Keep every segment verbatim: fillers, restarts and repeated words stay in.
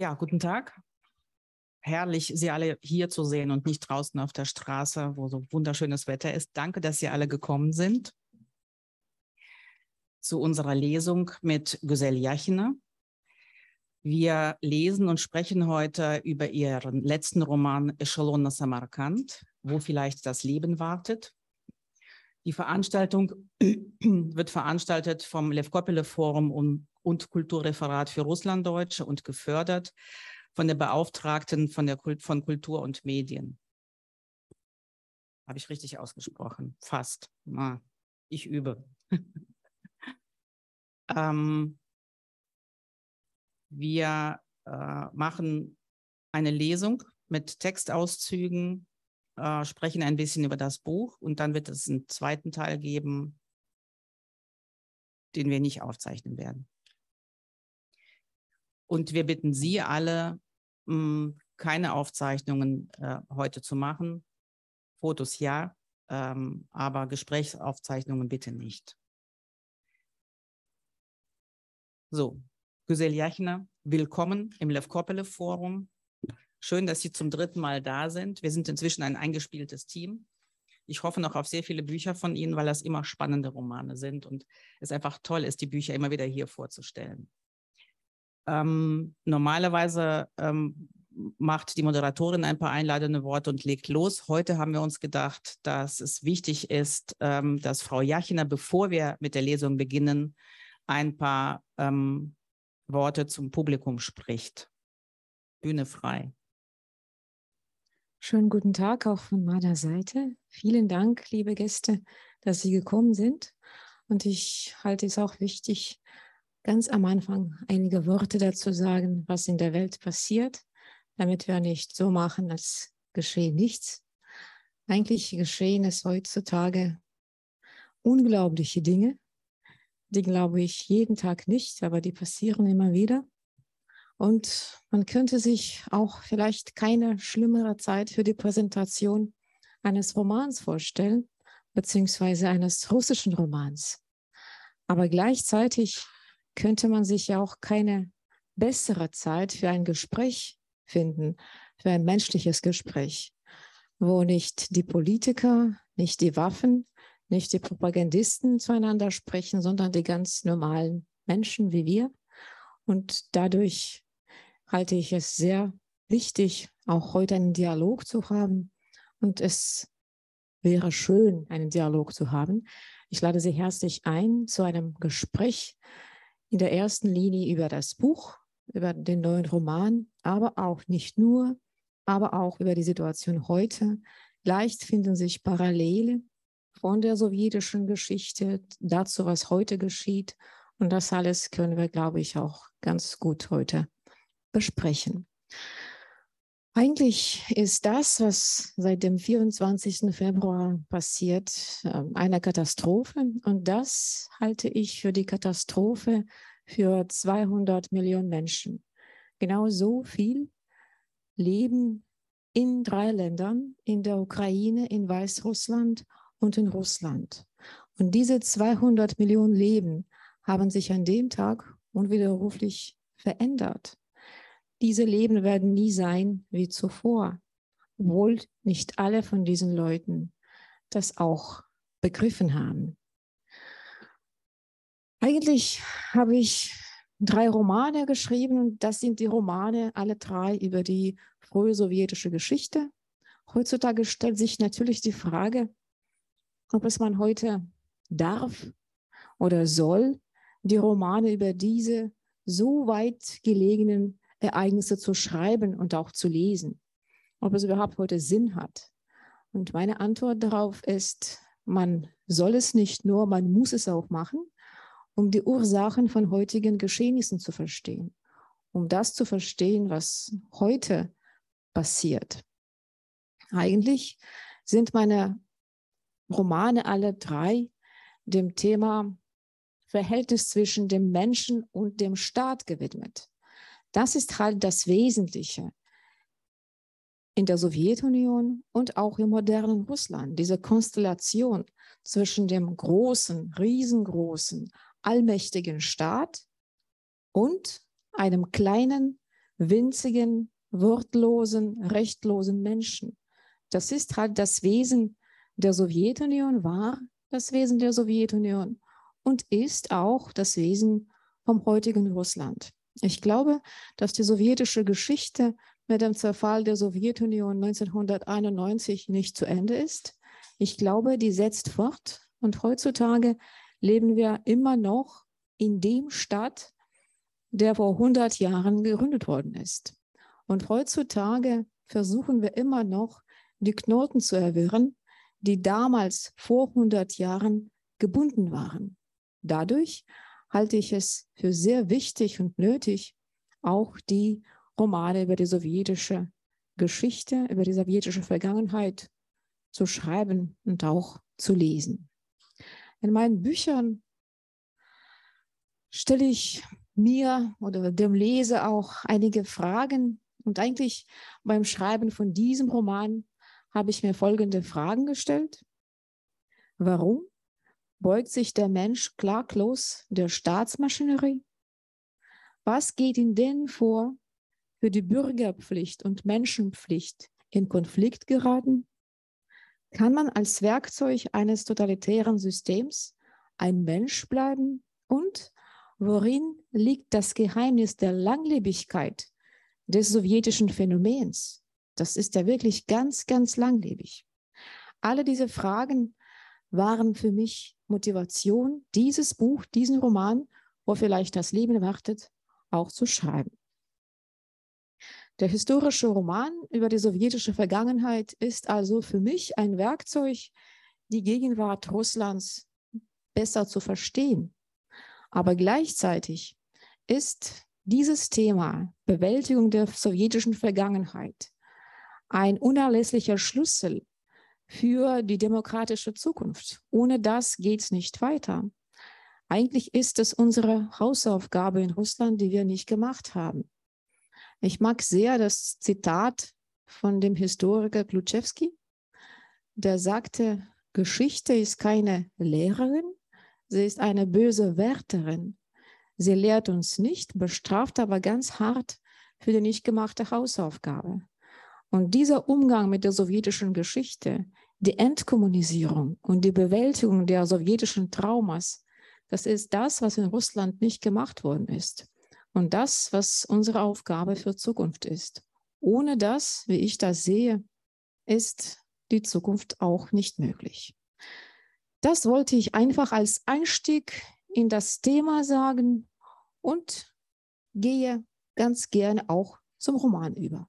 Ja, guten Tag. Herrlich, Sie alle hier zu sehen und nicht draußen auf der Straße, wo so wunderschönes Wetter ist. Danke, dass Sie alle gekommen sind zu unserer Lesung mit Güzel Yachina. Wir lesen und sprechen heute über Ihren letzten Roman Echelon nach Samarkand, wo vielleicht das Leben wartet. Die Veranstaltung wird veranstaltet vom Lev Kopelev Forum und Kulturreferat für Russlanddeutsche und gefördert von der Beauftragten von, der Kult, von Kultur und Medien. Habe ich richtig ausgesprochen? Fast. Na, ich übe. ähm, wir äh, machen eine Lesung mit Textauszügen, äh, sprechen ein bisschen über das Buch und dann wird es einen zweiten Teil geben, den wir nicht aufzeichnen werden. Und wir bitten Sie alle, mh, keine Aufzeichnungen äh, heute zu machen. Fotos ja, ähm, aber Gesprächsaufzeichnungen bitte nicht. So, Güzel Yachina, willkommen im Lev Kopelev Forum. Schön, dass Sie zum dritten Mal da sind. Wir sind inzwischen ein eingespieltes Team. Ich hoffe noch auf sehr viele Bücher von Ihnen, weil das immer spannende Romane sind und es einfach toll ist, die Bücher immer wieder hier vorzustellen. Ähm, normalerweise ähm, macht die Moderatorin ein paar einleitende Worte und legt los. Heute haben wir uns gedacht, dass es wichtig ist, ähm, dass Frau Yachina, bevor wir mit der Lesung beginnen, ein paar ähm, Worte zum Publikum spricht. Bühne frei. Schönen guten Tag auch von meiner Seite. Vielen Dank, liebe Gäste, dass Sie gekommen sind. Und ich halte es auch wichtig, ganz am Anfang einige Worte dazu sagen, was in der Welt passiert, damit wir nicht so machen, als geschehe nichts. Eigentlich geschehen es heutzutage unglaubliche Dinge, die glaube ich jeden Tag nicht, aber die passieren immer wieder. Und man könnte sich auch vielleicht keine schlimmere Zeit für die Präsentation eines Romans vorstellen, beziehungsweise eines russischen Romans. Aber gleichzeitig könnte man sich ja auch keine bessere Zeit für ein Gespräch finden, für ein menschliches Gespräch, wo nicht die Politiker, nicht die Waffen, nicht die Propagandisten zueinander sprechen, sondern die ganz normalen Menschen wie wir. Und dadurch halte ich es sehr wichtig, auch heute einen Dialog zu haben. Und es wäre schön, einen Dialog zu haben. Ich lade Sie herzlich ein zu einem Gespräch in der ersten Linie über das Buch, über den neuen Roman, aber auch nicht nur, aber auch über die Situation heute. Leicht finden sich Parallele von der sowjetischen Geschichte dazu, was heute geschieht. Und das alles können wir, glaube ich, auch ganz gut heute besprechen. Eigentlich ist das, was seit dem vierundzwanzigsten Februar passiert, eine Katastrophe. Und das halte ich für die Katastrophe für zweihundert Millionen Menschen. Genau so viel leben in drei Ländern, in der Ukraine, in Weißrussland und in Russland. Und diese zweihundert Millionen Leben haben sich an dem Tag unwiderruflich verändert. Diese Leben werden nie sein wie zuvor, obwohl nicht alle von diesen Leuten das auch begriffen haben. Eigentlich habe ich drei Romane geschrieben und das sind die Romane, alle drei über die frühe sowjetische Geschichte. Heutzutage stellt sich natürlich die Frage, ob es man heute darf oder soll, die Romane über diese so weit gelegenen Ereignisse zu schreiben und auch zu lesen, ob es überhaupt heute Sinn hat. Und meine Antwort darauf ist, man soll es nicht nur, man muss es auch machen, um die Ursachen von heutigen Geschehnissen zu verstehen, um das zu verstehen, was heute passiert. Eigentlich sind meine Romane alle drei dem Thema Verhältnis zwischen dem Menschen und dem Staat gewidmet. Das ist halt das Wesentliche in der Sowjetunion und auch im modernen Russland, diese Konstellation zwischen dem großen, riesengroßen, allmächtigen Staat und einem kleinen, winzigen, wortlosen, rechtlosen Menschen. Das ist halt das Wesen der Sowjetunion, war das Wesen der Sowjetunion und ist auch das Wesen vom heutigen Russland. Ich glaube, dass die sowjetische Geschichte mit dem Zerfall der Sowjetunion neunzehnhunderteinundneunzig nicht zu Ende ist. Ich glaube, die setzt fort und heutzutage leben wir immer noch in dem Staat, der vor hundert Jahren gegründet worden ist. Und heutzutage versuchen wir immer noch, die Knoten zu erwirren, die damals vor hundert Jahren gebunden waren. Dadurch halte ich es für sehr wichtig und nötig, auch die Romane über die sowjetische Geschichte, über die sowjetische Vergangenheit zu schreiben und auch zu lesen. In meinen Büchern stelle ich mir oder dem Leser auch einige Fragen. Und eigentlich beim Schreiben von diesem Roman habe ich mir folgende Fragen gestellt. Warum beugt sich der Mensch klaglos der Staatsmaschinerie? Was geht in denen vor, für die Bürgerpflicht und Menschenpflicht in Konflikt geraten? Kann man als Werkzeug eines totalitären Systems ein Mensch bleiben? Und worin liegt das Geheimnis der Langlebigkeit des sowjetischen Phänomens? Das ist ja wirklich ganz, ganz langlebig. Alle diese Fragen waren für mich Motivation, dieses Buch, diesen Roman, wo vielleicht das Leben wartet, auch zu schreiben. Der historische Roman über die sowjetische Vergangenheit ist also für mich ein Werkzeug, die Gegenwart Russlands besser zu verstehen. Aber gleichzeitig ist dieses Thema Bewältigung der sowjetischen Vergangenheit ein unerlässlicher Schlüssel für die demokratische Zukunft. Ohne das geht es nicht weiter. Eigentlich ist es unsere Hausaufgabe in Russland, die wir nicht gemacht haben. Ich mag sehr das Zitat von dem Historiker Kluczewski, der sagte, Geschichte ist keine Lehrerin, sie ist eine böse Wärterin. Sie lehrt uns nicht, bestraft aber ganz hart für die nicht gemachte Hausaufgabe. Und dieser Umgang mit der sowjetischen Geschichte, die Entkommunisierung und die Bewältigung der sowjetischen Traumas, das ist das, was in Russland nicht gemacht worden ist. Und das, was unsere Aufgabe für Zukunft ist. Ohne das, wie ich das sehe, ist die Zukunft auch nicht möglich. Das wollte ich einfach als Einstieg in das Thema sagen und gehe ganz gerne auch zum Roman über.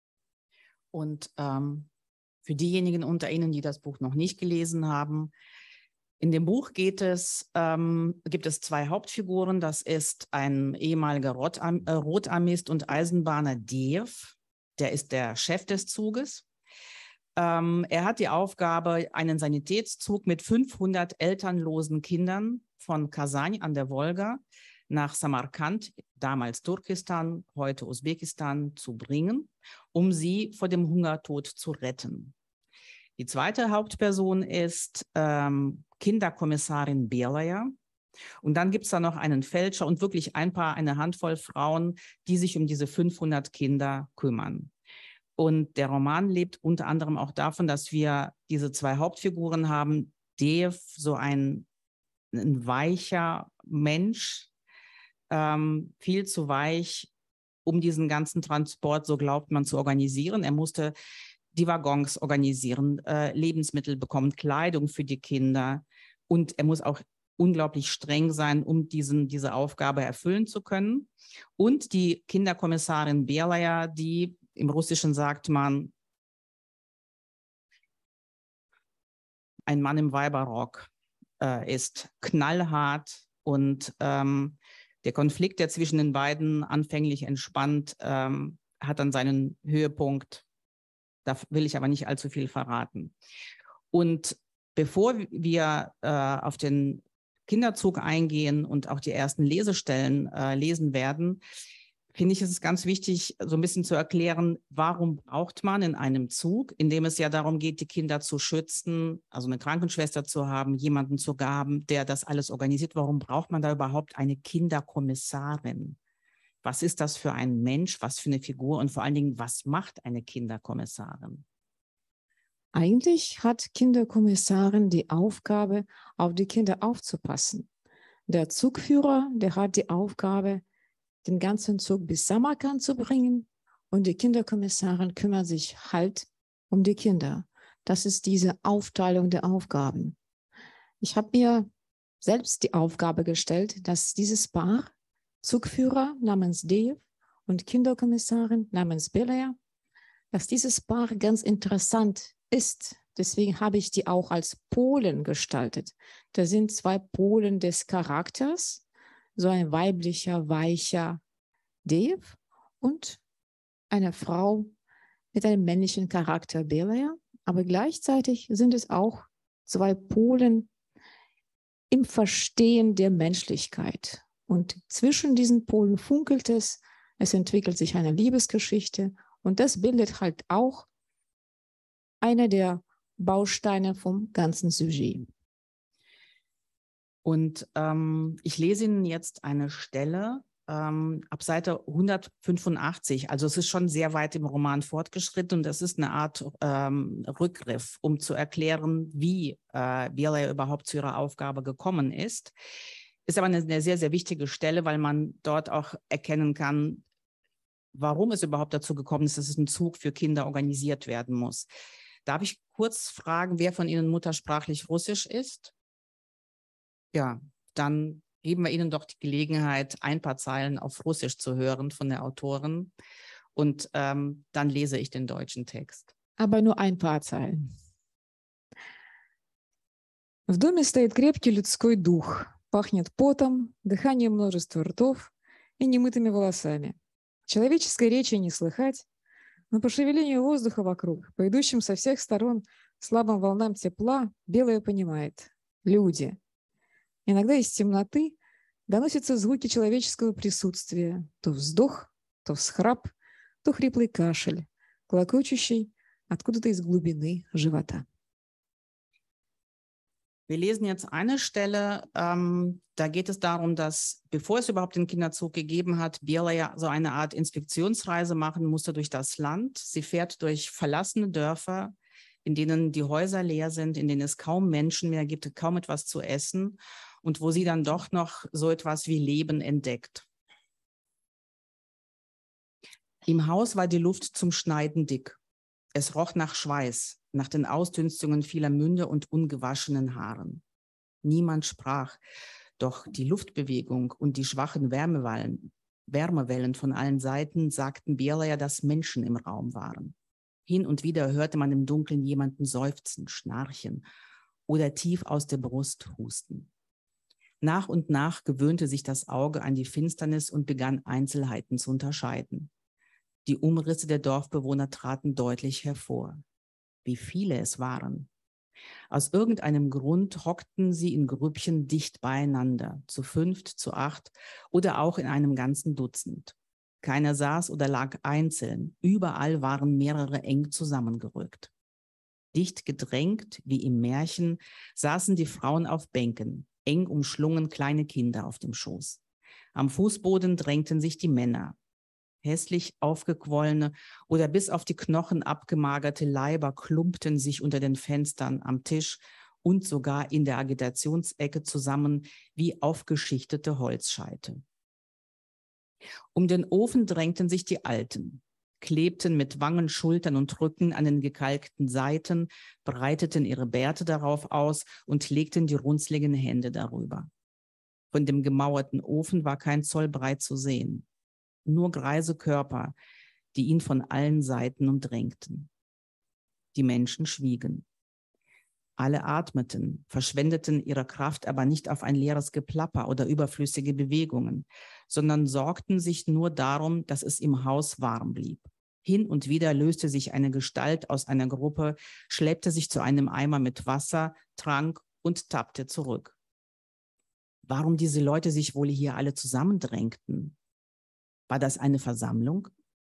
Und ähm, für diejenigen unter Ihnen, die das Buch noch nicht gelesen haben, in dem Buch geht es, ähm, gibt es zwei Hauptfiguren. Das ist ein ehemaliger Rotarm äh, Rotarmist und Eisenbahner Deev. Der ist der Chef des Zuges. Ähm, er hat die Aufgabe, einen Sanitätszug mit fünfhundert elternlosen Kindern von Kasan an der Wolga nach Samarkand, damals Turkestan, heute Usbekistan, zu bringen, um sie vor dem Hungertod zu retten. Die zweite Hauptperson ist ähm, Kinderkommissarin Belaya. Und dann gibt es da noch einen Feldscher und wirklich ein paar, eine Handvoll Frauen, die sich um diese fünfhundert Kinder kümmern. Und der Roman lebt unter anderem auch davon, dass wir diese zwei Hauptfiguren haben. Deev, so ein, ein weicher Mensch, ähm, viel zu weich, um diesen ganzen Transport, so glaubt man, zu organisieren. Er musste die Waggons organisieren, äh, Lebensmittel bekommen, Kleidung für die Kinder. Und er muss auch unglaublich streng sein, um diesen, diese Aufgabe erfüllen zu können. Und die Kinderkommissarin Belaya, die im Russischen sagt man, ein Mann im Weiberrock, äh, ist knallhart und ähm, der Konflikt, der zwischen den beiden anfänglich entspannt, ähm, hat dann seinen Höhepunkt. Da will ich aber nicht allzu viel verraten. Und bevor wir äh, auf den Kinderzug eingehen und auch die ersten Lesestellen äh, lesen werden, finde ich, ist es ganz wichtig, so ein bisschen zu erklären, warum braucht man in einem Zug, in dem es ja darum geht, die Kinder zu schützen, also eine Krankenschwester zu haben, jemanden zu haben, der das alles organisiert. Warum braucht man da überhaupt eine Kinderkommissarin? Was ist das für ein Mensch, was für eine Figur und vor allen Dingen, was macht eine Kinderkommissarin? Eigentlich hat Kinderkommissarin die Aufgabe, auf die Kinder aufzupassen. Der Zugführer, der hat die Aufgabe, den ganzen Zug bis Samarkand zu bringen und die Kinderkommissarin kümmert sich halt um die Kinder. Das ist diese Aufteilung der Aufgaben. Ich habe mir selbst die Aufgabe gestellt, dass dieses Paar, Zugführer namens Dave und Kinderkommissarin namens Belaya, dass dieses Paar ganz interessant ist. Deswegen habe ich die auch als Polen gestaltet. Da sind zwei Polen des Charakters, so ein weiblicher, weicher Dave und eine Frau mit einem männlichen Charakter, Belaya. Aber gleichzeitig sind es auch zwei Polen im Verstehen der Menschlichkeit. Und zwischen diesen Polen funkelt es, es entwickelt sich eine Liebesgeschichte und das bildet halt auch einer der Bausteine vom ganzen Sujet. Und ähm, ich lese Ihnen jetzt eine Stelle ähm, ab Seite hundertfünfundachtzig. Also es ist schon sehr weit im Roman fortgeschritten und das ist eine Art ähm, Rückgriff, um zu erklären, wie äh, Belaya überhaupt zu ihrer Aufgabe gekommen ist. Ist aber eine, eine sehr, sehr wichtige Stelle, weil man dort auch erkennen kann, warum es überhaupt dazu gekommen ist, dass es ein Zug für Kinder organisiert werden muss. Darf ich kurz fragen, wer von Ihnen muttersprachlich Russisch ist? Ja, dann geben wir Ihnen doch die Gelegenheit, ein paar Zeilen auf Russisch zu hören von der Autorin. Und ähm, dann lese ich den deutschen Text. Aber nur ein paar Zeilen. В доме стоит крепкий людской дух. Пахнет потом, дыханием множества ртов и немытыми волосами. Человеческой речи не слыхать, но по шевелению воздуха вокруг, по идущим со всех сторон слабым волнам тепла, Белая понимает – люди. Иногда из темноты доносятся звуки человеческого присутствия, то вздох, то всхрап, то хриплый кашель, клокочущий откуда-то из глубины живота. Wir lesen jetzt eine Stelle, ähm, da geht es darum, dass, bevor es überhaupt den Kinderzug gegeben hat, Belaya so eine Art Inspektionsreise machen musste durch das Land. Sie fährt durch verlassene Dörfer, in denen die Häuser leer sind, in denen es kaum Menschen mehr gibt, kaum etwas zu essen und wo sie dann doch noch so etwas wie Leben entdeckt. Im Haus war die Luft zum Schneiden dick. Es roch nach Schweiß, nach den Ausdünstungen vieler Münder und ungewaschenen Haaren. Niemand sprach, doch die Luftbewegung und die schwachen Wärmewellen, Wärmewellen von allen Seiten sagten Belaya, dass Menschen im Raum waren. Hin und wieder hörte man im Dunkeln jemanden seufzen, schnarchen oder tief aus der Brust husten. Nach und nach gewöhnte sich das Auge an die Finsternis und begann Einzelheiten zu unterscheiden. Die Umrisse der Dorfbewohner traten deutlich hervor. Wie viele es waren. Aus irgendeinem Grund hockten sie in Grüppchen dicht beieinander, zu fünft, zu acht oder auch in einem ganzen Dutzend. Keiner saß oder lag einzeln, überall waren mehrere eng zusammengerückt. Dicht gedrängt, wie im Märchen, saßen die Frauen auf Bänken, eng umschlungen kleine Kinder auf dem Schoß. Am Fußboden drängten sich die Männer. Hässlich aufgequollene oder bis auf die Knochen abgemagerte Leiber klumpten sich unter den Fenstern, am Tisch und sogar in der Agitationsecke zusammen wie aufgeschichtete Holzscheite. Um den Ofen drängten sich die Alten, klebten mit Wangen, Schultern und Rücken an den gekalkten Seiten, breiteten ihre Bärte darauf aus und legten die runzligen Hände darüber. Von dem gemauerten Ofen war kein Zoll breit zu sehen. Nur greise Körper, die ihn von allen Seiten umdrängten. Die Menschen schwiegen. Alle atmeten, verschwendeten ihre Kraft aber nicht auf ein leeres Geplapper oder überflüssige Bewegungen, sondern sorgten sich nur darum, dass es im Haus warm blieb. Hin und wieder löste sich eine Gestalt aus einer Gruppe, schleppte sich zu einem Eimer mit Wasser, trank und tappte zurück. Warum diese Leute sich wohl hier alle zusammendrängten? War das eine Versammlung?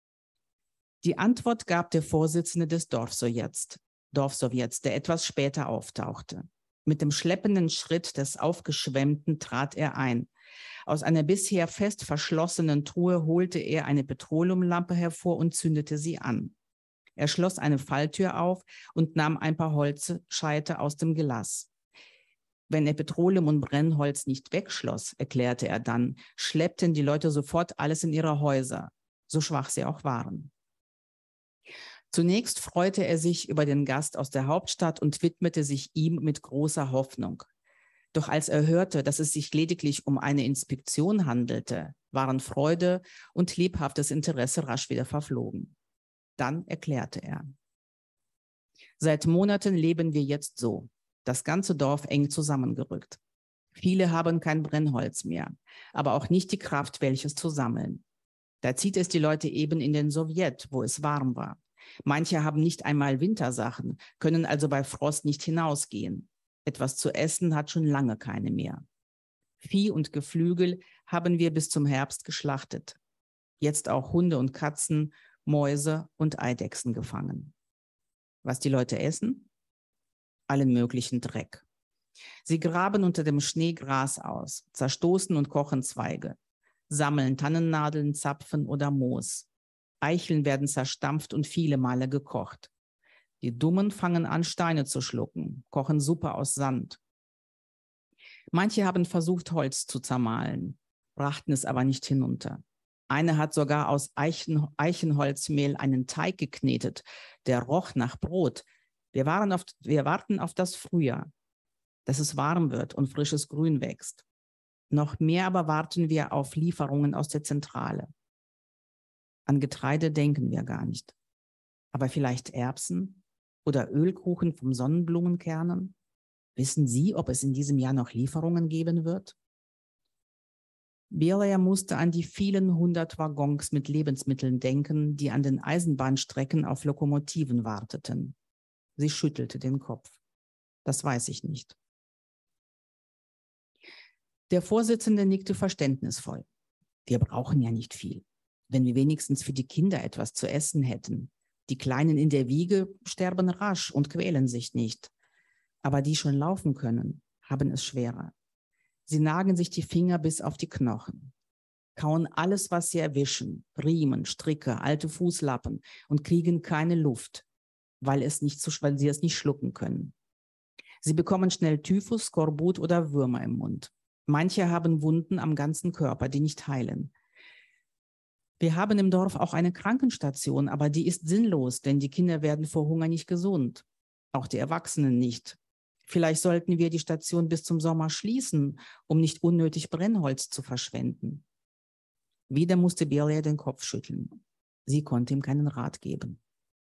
Die Antwort gab der Vorsitzende des Dorfsowjets, Dorfsowjets, der etwas später auftauchte. Mit dem schleppenden Schritt des Aufgeschwemmten trat er ein. Aus einer bisher fest verschlossenen Truhe holte er eine Petroleumlampe hervor und zündete sie an. Er schloss eine Falltür auf und nahm ein paar Holzscheite aus dem Gelass. Wenn er Petroleum und Brennholz nicht wegschloss, erklärte er dann, schleppten die Leute sofort alles in ihre Häuser, so schwach sie auch waren. Zunächst freute er sich über den Gast aus der Hauptstadt und widmete sich ihm mit großer Hoffnung. Doch als er hörte, dass es sich lediglich um eine Inspektion handelte, waren Freude und lebhaftes Interesse rasch wieder verflogen. Dann erklärte er: Seit Monaten leben wir jetzt so, das ganze Dorf eng zusammengerückt. Viele haben kein Brennholz mehr, aber auch nicht die Kraft, welches zu sammeln. Da zieht es die Leute eben in den Sowjet, wo es warm war. Manche haben nicht einmal Wintersachen, können also bei Frost nicht hinausgehen. Etwas zu essen hat schon lange keine mehr. Vieh und Geflügel haben wir bis zum Herbst geschlachtet. Jetzt auch Hunde und Katzen, Mäuse und Eidechsen gefangen. Was die Leute essen? Allen möglichen Dreck. Sie graben unter dem Schnee Gras aus, zerstoßen und kochen Zweige, sammeln Tannennadeln, Zapfen oder Moos. Eicheln werden zerstampft und viele Male gekocht. Die Dummen fangen an, Steine zu schlucken, kochen Suppe aus Sand. Manche haben versucht, Holz zu zermahlen, brachten es aber nicht hinunter. Eine hat sogar aus Eichen, Eichenholzmehl einen Teig geknetet, der roch nach Brot. Wir, waren auf, wir warten auf das Frühjahr, dass es warm wird und frisches Grün wächst. Noch mehr aber warten wir auf Lieferungen aus der Zentrale. An Getreide denken wir gar nicht. Aber vielleicht Erbsen oder Ölkuchen vom Sonnenblumenkernen? Wissen Sie, ob es in diesem Jahr noch Lieferungen geben wird? Beria musste an die vielen hundert Waggons mit Lebensmitteln denken, die an den Eisenbahnstrecken auf Lokomotiven warteten. Sie schüttelte den Kopf. Das weiß ich nicht. Der Vorsitzende nickte verständnisvoll. Wir brauchen ja nicht viel. Wenn wir wenigstens für die Kinder etwas zu essen hätten. Die Kleinen in der Wiege sterben rasch und quälen sich nicht. Aber die schon laufen können, haben es schwerer. Sie nagen sich die Finger bis auf die Knochen, kauen alles, was sie erwischen, Riemen, Stricke, alte Fußlappen und kriegen keine Luft, weil, es nicht zu, weil sie es nicht schlucken können. Sie bekommen schnell Typhus, Skorbut oder Würmer im Mund. Manche haben Wunden am ganzen Körper, die nicht heilen. Wir haben im Dorf auch eine Krankenstation, aber die ist sinnlos, denn die Kinder werden vor Hunger nicht gesund, auch die Erwachsenen nicht. Vielleicht sollten wir die Station bis zum Sommer schließen, um nicht unnötig Brennholz zu verschwenden. Wieder musste Beria den Kopf schütteln. Sie konnte ihm keinen Rat geben.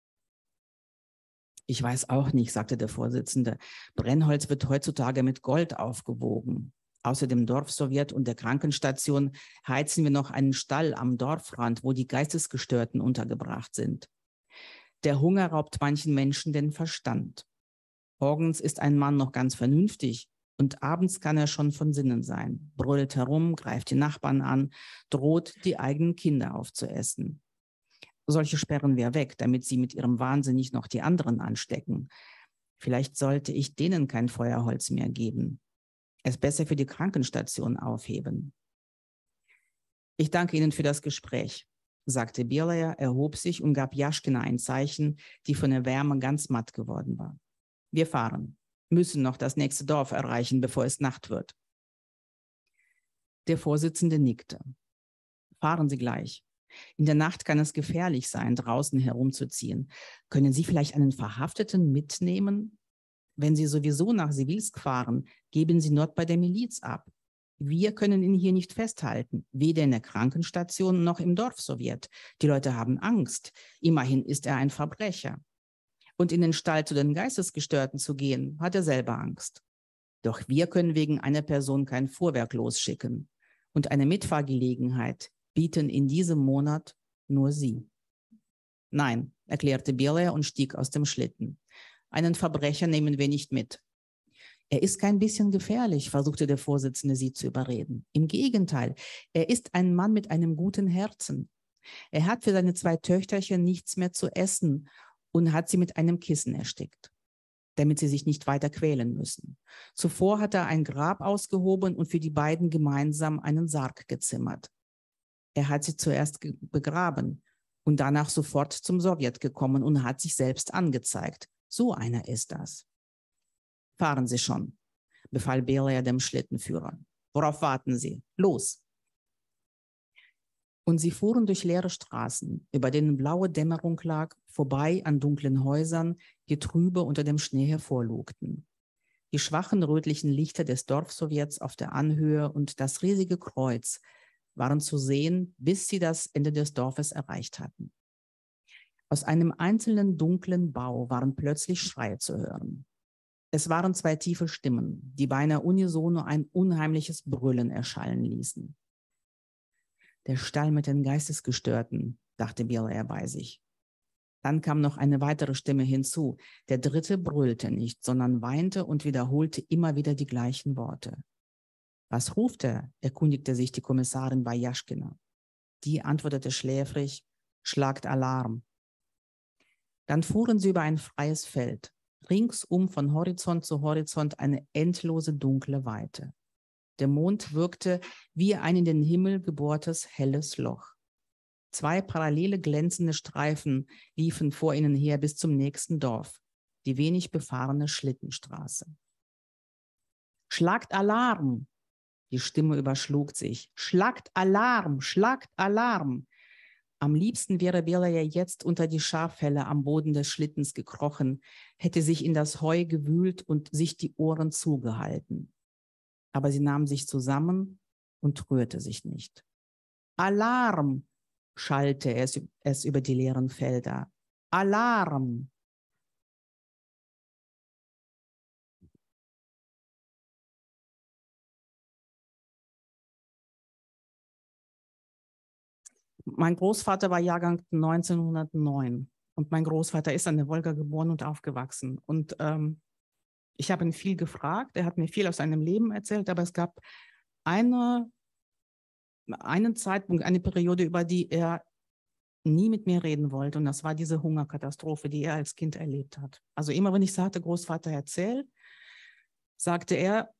Ich weiß auch nicht, sagte der Vorsitzende. Brennholz wird heutzutage mit Gold aufgewogen. Außer dem Dorfsowjet und der Krankenstation heizen wir noch einen Stall am Dorfrand, wo die Geistesgestörten untergebracht sind. Der Hunger raubt manchen Menschen den Verstand. Morgens ist ein Mann noch ganz vernünftig und abends kann er schon von Sinnen sein, brüllt herum, greift die Nachbarn an, droht, die eigenen Kinder aufzuessen. Solche sperren wir weg, damit sie mit ihrem Wahnsinn nicht noch die anderen anstecken. Vielleicht sollte ich denen kein Feuerholz mehr geben. Es besser für die Krankenstation aufheben. Ich danke Ihnen für das Gespräch, sagte Beria, erhob sich und gab Jaschkina ein Zeichen, die von der Wärme ganz matt geworden war. Wir fahren, müssen noch das nächste Dorf erreichen, bevor es Nacht wird. Der Vorsitzende nickte. Fahren Sie gleich. In der Nacht kann es gefährlich sein, draußen herumzuziehen. Können Sie vielleicht einen Verhafteten mitnehmen? Wenn Sie sowieso nach Sibilsk fahren, geben Sie Not bei der Miliz ab. Wir können ihn hier nicht festhalten, weder in der Krankenstation noch im Dorfsowjet. Die Leute haben Angst. Immerhin ist er ein Verbrecher. Und in den Stall zu den Geistesgestörten zu gehen, hat er selber Angst. Doch wir können wegen einer Person kein Fuhrwerk losschicken. Und eine Mitfahrgelegenheit bieten in diesem Monat nur Sie. Nein, erklärte Beria und stieg aus dem Schlitten. Einen Verbrecher nehmen wir nicht mit. Er ist kein bisschen gefährlich, versuchte der Vorsitzende, sie zu überreden. Im Gegenteil, er ist ein Mann mit einem guten Herzen. Er hat für seine zwei Töchterchen nichts mehr zu essen und hat sie mit einem Kissen erstickt. damit sie sich nicht weiter quälen müssen. Zuvor hat er ein Grab ausgehoben und für die beiden gemeinsam einen Sarg gezimmert. Er hat sie zuerst begraben und danach sofort zum Sowjet gekommen und hat sich selbst angezeigt. So einer ist das. Fahren Sie schon, befahl Beria dem Schlittenführer. Worauf warten Sie? Los! Und sie fuhren durch leere Straßen, über denen blaue Dämmerung lag, vorbei an dunklen Häusern, die trübe unter dem Schnee hervorlugten. Die schwachen rötlichen Lichter des Dorfsowjets auf der Anhöhe und das riesige Kreuz waren zu sehen, bis sie das Ende des Dorfes erreicht hatten. Aus einem einzelnen dunklen Bau waren plötzlich Schreie zu hören. Es waren zwei tiefe Stimmen, die beinahe unisono ein unheimliches Brüllen erschallen ließen. Der Stall mit den Geistesgestörten, dachte Beria bei sich. Dann kam noch eine weitere Stimme hinzu. Der dritte brüllte nicht, sondern weinte und wiederholte immer wieder die gleichen Worte. Was ruft er? Erkundigte sich die Kommissarin bei Jaschkina. Die antwortete schläfrig, schlagt Alarm. Dann fuhren sie über ein freies Feld. Ringsum von Horizont zu Horizont eine endlose dunkle Weite. Der Mond wirkte wie ein in den Himmel gebohrtes helles Loch. Zwei parallele glänzende Streifen liefen vor ihnen her bis zum nächsten Dorf, die wenig befahrene Schlittenstraße. Schlagt Alarm! Die Stimme überschlug sich. Schlagt Alarm! Schlagt Alarm! Am liebsten wäre Beria jetzt unter die Schafhelle am Boden des Schlittens gekrochen, hätte sich in das Heu gewühlt und sich die Ohren zugehalten. Aber sie nahm sich zusammen und rührte sich nicht. Alarm! Schallte es, es über die leeren Felder. Alarm! Mein Großvater war Jahrgang neunzehnhundertneun und mein Großvater ist an der Wolga geboren und aufgewachsen. Und ähm, ich habe ihn viel gefragt, er hat mir viel aus seinem Leben erzählt, aber es gab eine, einen Zeitpunkt, eine Periode, über die er nie mit mir reden wollte. Und das war diese Hungerkatastrophe, die er als Kind erlebt hat. Also immer, wenn ich sagte, Großvater, erzähl, sagte er,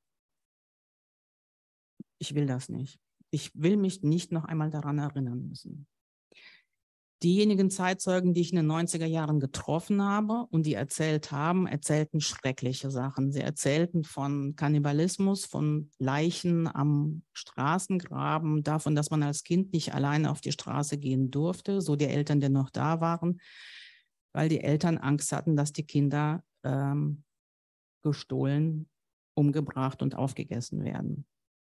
ich will das nicht. Ich will mich nicht noch einmal daran erinnern müssen. Diejenigen Zeitzeugen, die ich in den neunziger Jahren getroffen habe und die erzählt haben, erzählten schreckliche Sachen. Sie erzählten von Kannibalismus, von Leichen am Straßengraben, davon, dass man als Kind nicht alleine auf die Straße gehen durfte, so die Eltern, die noch da waren, weil die Eltern Angst hatten, dass die Kinder ähm, gestohlen, umgebracht und aufgegessen werden.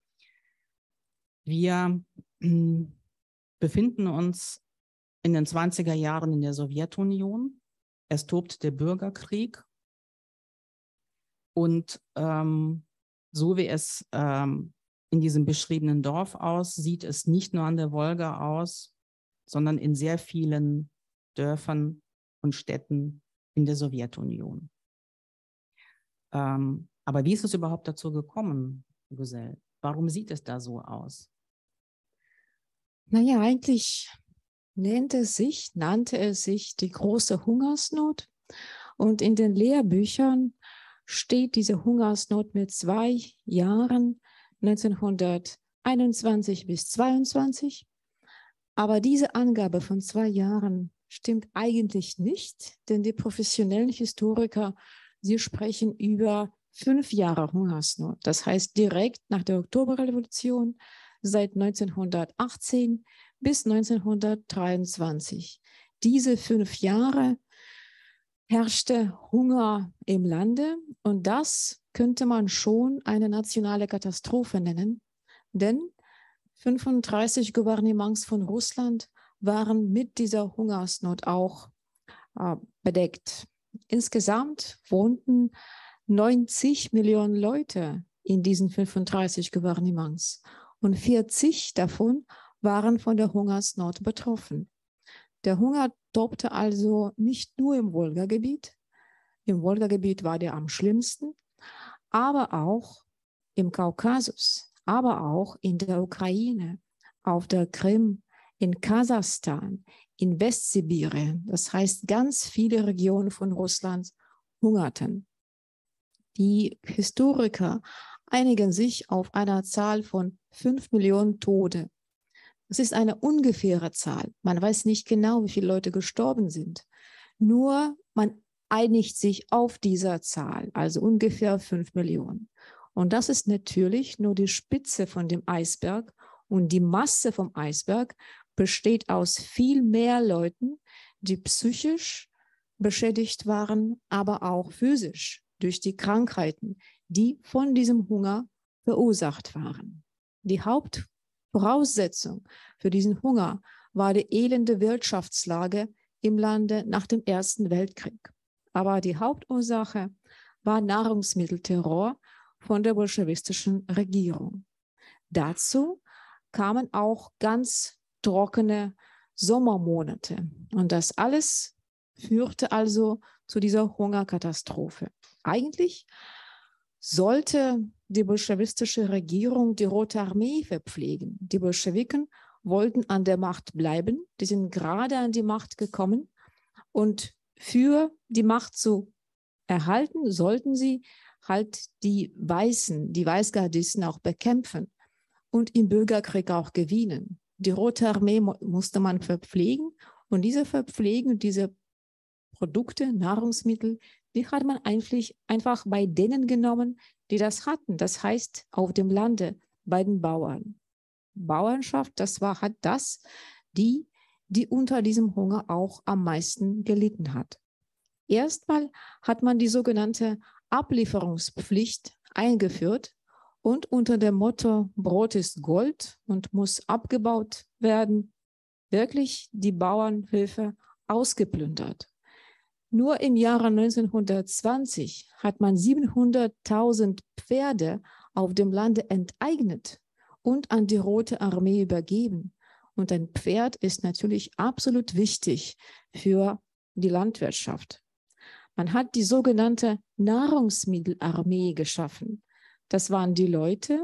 Wir äh, befinden uns in den zwanziger Jahren in der Sowjetunion. Es tobt der Bürgerkrieg. Und ähm, so wie es ähm, in diesem beschriebenen Dorf aussieht, sieht es nicht nur an der Wolga aus, sondern in sehr vielen Dörfern und Städten in der Sowjetunion. Ähm, aber wie ist es überhaupt dazu gekommen, Güzel? Warum sieht es da so aus? Naja, eigentlich nannte es sich, nannte es sich die große Hungersnot. Und in den Lehrbüchern steht diese Hungersnot mit zwei Jahren, neunzehnhunderteinundzwanzig bis zweiundzwanzig. Aber diese Angabe von zwei Jahren stimmt eigentlich nicht, denn die professionellen Historiker, sie sprechen über fünf Jahre Hungersnot. Das heißt direkt nach der Oktoberrevolution seit neunzehnhundertachtzehn bis neunzehnhundertdreiundzwanzig. Diese fünf Jahre herrschte Hunger im Lande und das könnte man schon eine nationale Katastrophe nennen, denn fünfunddreißig Gouvernements von Russland waren mit dieser Hungersnot auch äh, bedeckt. Insgesamt wohnten neunzig Millionen Leute in diesen fünfunddreißig Gouvernements und vierzig davon waren von der Hungersnot betroffen. Der Hunger tobte also nicht nur im Wolgagebiet, im Wolgagebiet war der am schlimmsten, aber auch im Kaukasus, aber auch in der Ukraine, auf der Krim, in Kasachstan, in Westsibirien. Das heißt, ganz viele Regionen von Russland hungerten. Die Historiker einigen sich auf eine Zahl von fünf Millionen Tote. Das ist eine ungefähre Zahl. Man weiß nicht genau, wie viele Leute gestorben sind. Nur man einigt sich auf dieser Zahl, also ungefähr fünf Millionen. Und das ist natürlich nur die Spitze von dem Eisberg. Und die Masse vom Eisberg besteht aus viel mehr Leuten, die psychisch beschädigt waren, aber auch physisch durch die Krankheiten, die von diesem Hunger verursacht waren. Die Hauptvoraussetzung für diesen Hunger war die elende Wirtschaftslage im Lande nach dem Ersten Weltkrieg. Aber die Hauptursache war Nahrungsmittelterror von der bolschewistischen Regierung. Dazu kamen auch ganz trockene Sommermonate. Und das alles führte also zu dieser Hungerkatastrophe. Eigentlich sollte die bolschewistische Regierung die Rote Armee verpflegen. Die Bolschewiken wollten an der Macht bleiben. Die sind gerade an die Macht gekommen. Und für die Macht zu erhalten, sollten sie halt die Weißen, die Weißgardisten auch bekämpfen und im Bürgerkrieg auch gewinnen. Die Rote Armee musste man verpflegen und diese Verpflegung, diese Produkte, Nahrungsmittel, die hat man einfach bei denen genommen, die das hatten. Das heißt, auf dem Lande, bei den Bauern. Bauernschaft, das war halt das, die, die unter diesem Hunger auch am meisten gelitten hat. Erstmal hat man die sogenannte Ablieferungspflicht eingeführt und unter dem Motto Brot ist Gold und muss abgebaut werden, wirklich die Bauernhöfe ausgeplündert. Nur im Jahre neunzehnhundertzwanzig hat man siebenhunderttausend Pferde auf dem Lande enteignet und an die Rote Armee übergeben. Und ein Pferd ist natürlich absolut wichtig für die Landwirtschaft. Man hat die sogenannte Nahrungsmittelarmee geschaffen. Das waren die Leute,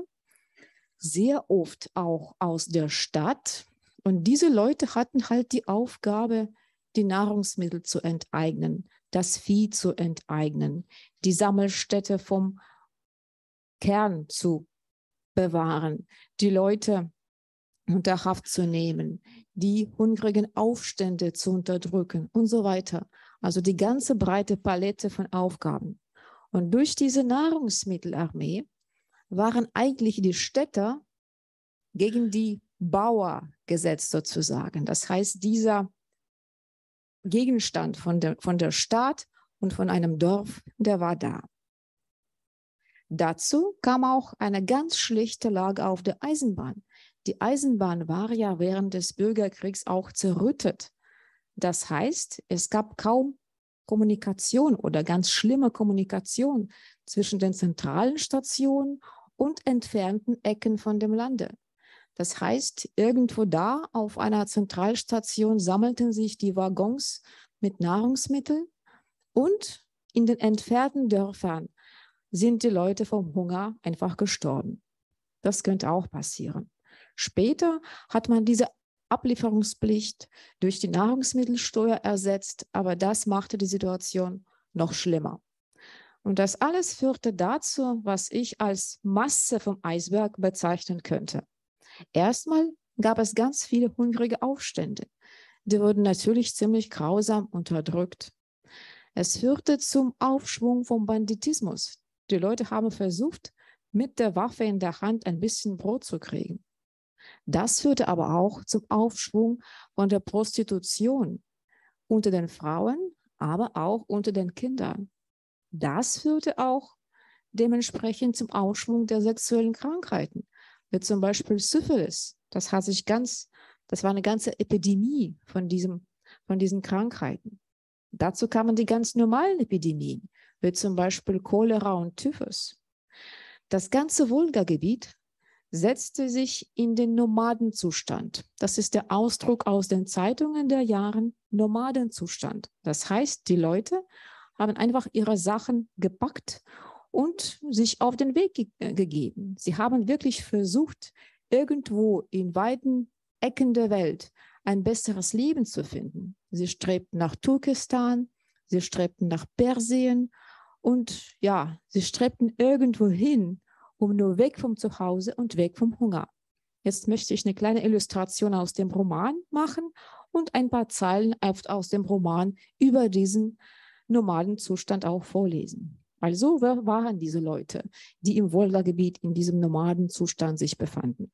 sehr oft auch aus der Stadt. Und diese Leute hatten halt die Aufgabe, die Nahrungsmittel zu enteignen, das Vieh zu enteignen, die Sammelstätte vom Kern zu bewahren, die Leute unter Haft zu nehmen, die hungrigen Aufstände zu unterdrücken und so weiter. Also die ganze breite Palette von Aufgaben. Und durch diese Nahrungsmittelarmee waren eigentlich die Städter gegen die Bauer gesetzt sozusagen. Das heißt, dieser Gegenstand von der, von der Stadt und von einem Dorf, der war da. Dazu kam auch eine ganz schlechte Lage auf der Eisenbahn. Die Eisenbahn war ja während des Bürgerkriegs auch zerrüttet. Das heißt, es gab kaum Kommunikation oder ganz schlimme Kommunikation zwischen den zentralen Stationen und entfernten Ecken von dem Lande. Das heißt, irgendwo da auf einer Zentralstation sammelten sich die Waggons mit Nahrungsmitteln und in den entfernten Dörfern sind die Leute vom Hunger einfach gestorben. Das könnte auch passieren. Später hat man diese Ablieferungspflicht durch die Nahrungsmittelsteuer ersetzt, aber das machte die Situation noch schlimmer. Und das alles führte dazu, was ich als Masse vom Eisberg bezeichnen könnte. Erstmal gab es ganz viele hungrige Aufstände. Die wurden natürlich ziemlich grausam unterdrückt. Es führte zum Aufschwung vom Banditismus. Die Leute haben versucht, mit der Waffe in der Hand ein bisschen Brot zu kriegen. Das führte aber auch zum Aufschwung von der Prostitution unter den Frauen, aber auch unter den Kindern. Das führte auch dementsprechend zum Aufschwung der sexuellen Krankheiten, wie zum Beispiel Syphilis. Das hat sich ganz, das war eine ganze Epidemie von diesem, von diesen Krankheiten. Dazu kamen die ganz normalen Epidemien, wie zum Beispiel Cholera und Typhus. Das ganze Wolgagebiet setzte sich in den Nomadenzustand. Das ist der Ausdruck aus den Zeitungen der Jahren, Nomadenzustand. Das heißt, die Leute haben einfach ihre Sachen gepackt und sich auf den Weg ge gegeben. Sie haben wirklich versucht, irgendwo in weiten Ecken der Welt ein besseres Leben zu finden. Sie strebten nach Turkestan, sie strebten nach Persien Und ja, sie strebten irgendwo hin, um nur weg vom Zuhause und weg vom Hunger. Jetzt möchte ich eine kleine Illustration aus dem Roman machen und ein paar Zeilen aus dem Roman über diesen Nomadenzustand auch vorlesen. Also wer waren diese Leute, die im Wolga-Gebiet in diesem Nomadenzustand sich befanden?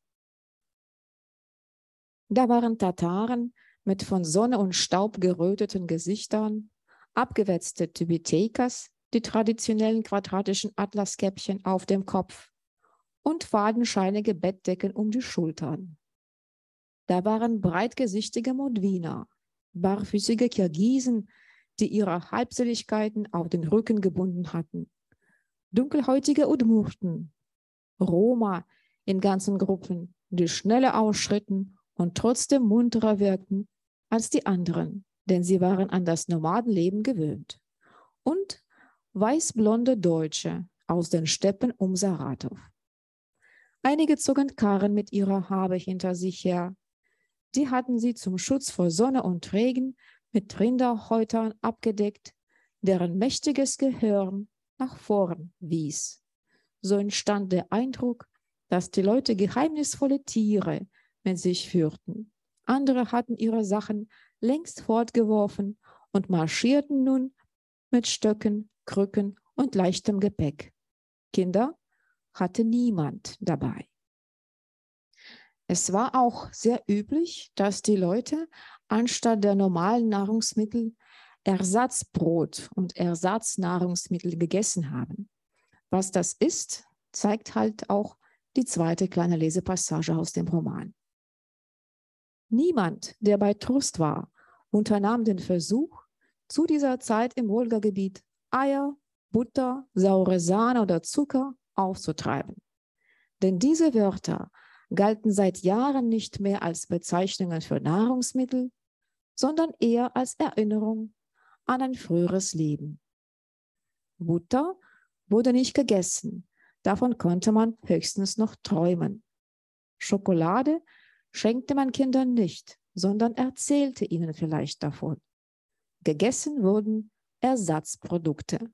Da waren Tataren mit von Sonne und Staub geröteten Gesichtern, abgewetzte Tibetekas, die traditionellen quadratischen Atlaskäppchen auf dem Kopf und fadenscheinige Bettdecken um die Schultern. Da waren breitgesichtige Modwiner, barfüßige Kirgisen, die ihre Halbseligkeiten auf den Rücken gebunden hatten, dunkelhäutige Udmurten, Roma in ganzen Gruppen, die schneller ausschritten und trotzdem munterer wirkten als die anderen, denn sie waren an das Nomadenleben gewöhnt, und weißblonde Deutsche aus den Steppen um Saratow. Einige zogen Karren mit ihrer Habe hinter sich her. Die hatten sie zum Schutz vor Sonne und Regen mit Rinderhäutern abgedeckt, deren mächtiges Gehirn nach vorn wies. So entstand der Eindruck, dass die Leute geheimnisvolle Tiere mit sich führten. Andere hatten ihre Sachen längst fortgeworfen und marschierten nun mit Stöcken, Krücken und leichtem Gepäck. Kinder hatte niemand dabei. Es war auch sehr üblich, dass die Leute anstatt der normalen Nahrungsmittel Ersatzbrot und Ersatznahrungsmittel gegessen haben. Was das ist, zeigt halt auch die zweite kleine Lesepassage aus dem Roman. Niemand, der bei Trost war, unternahm den Versuch, zu dieser Zeit im Wolga-Gebiet Eier, Butter, saure Sahne oder Zucker aufzutreiben. Denn diese Wörter galten seit Jahren nicht mehr als Bezeichnungen für Nahrungsmittel, sondern eher als Erinnerung an ein früheres Leben. Butter wurde nicht gegessen, davon konnte man höchstens noch träumen. Schokolade schenkte man Kindern nicht, sondern erzählte ihnen vielleicht davon. Gegessen wurden Ersatzprodukte.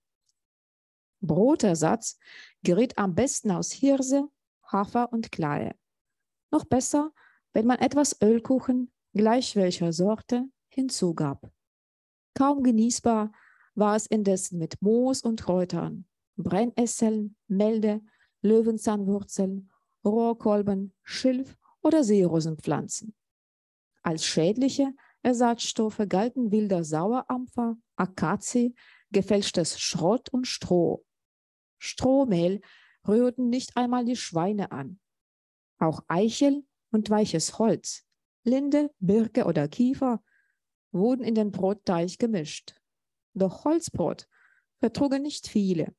Brotersatz geriet am besten aus Hirse, Hafer und Kleie. Noch besser, wenn man etwas Ölkuchen, gleich welcher Sorte, hinzugab. Kaum genießbar war es indessen mit Moos und Kräutern, Brennesseln, Melde, Löwenzahnwurzeln, Rohrkolben, Schilf oder Seerosenpflanzen. Als schädliche Ersatzstoffe galten wilder Sauerampfer, Akazie, gefälschtes Schrott und Stroh. Strohmehl rührten nicht einmal die Schweine an. Auch Eichel und weiches Holz, Linde, Birke oder Kiefer wurden in den Brotteig gemischt. Doch Holzbrot vertrugen nicht viele.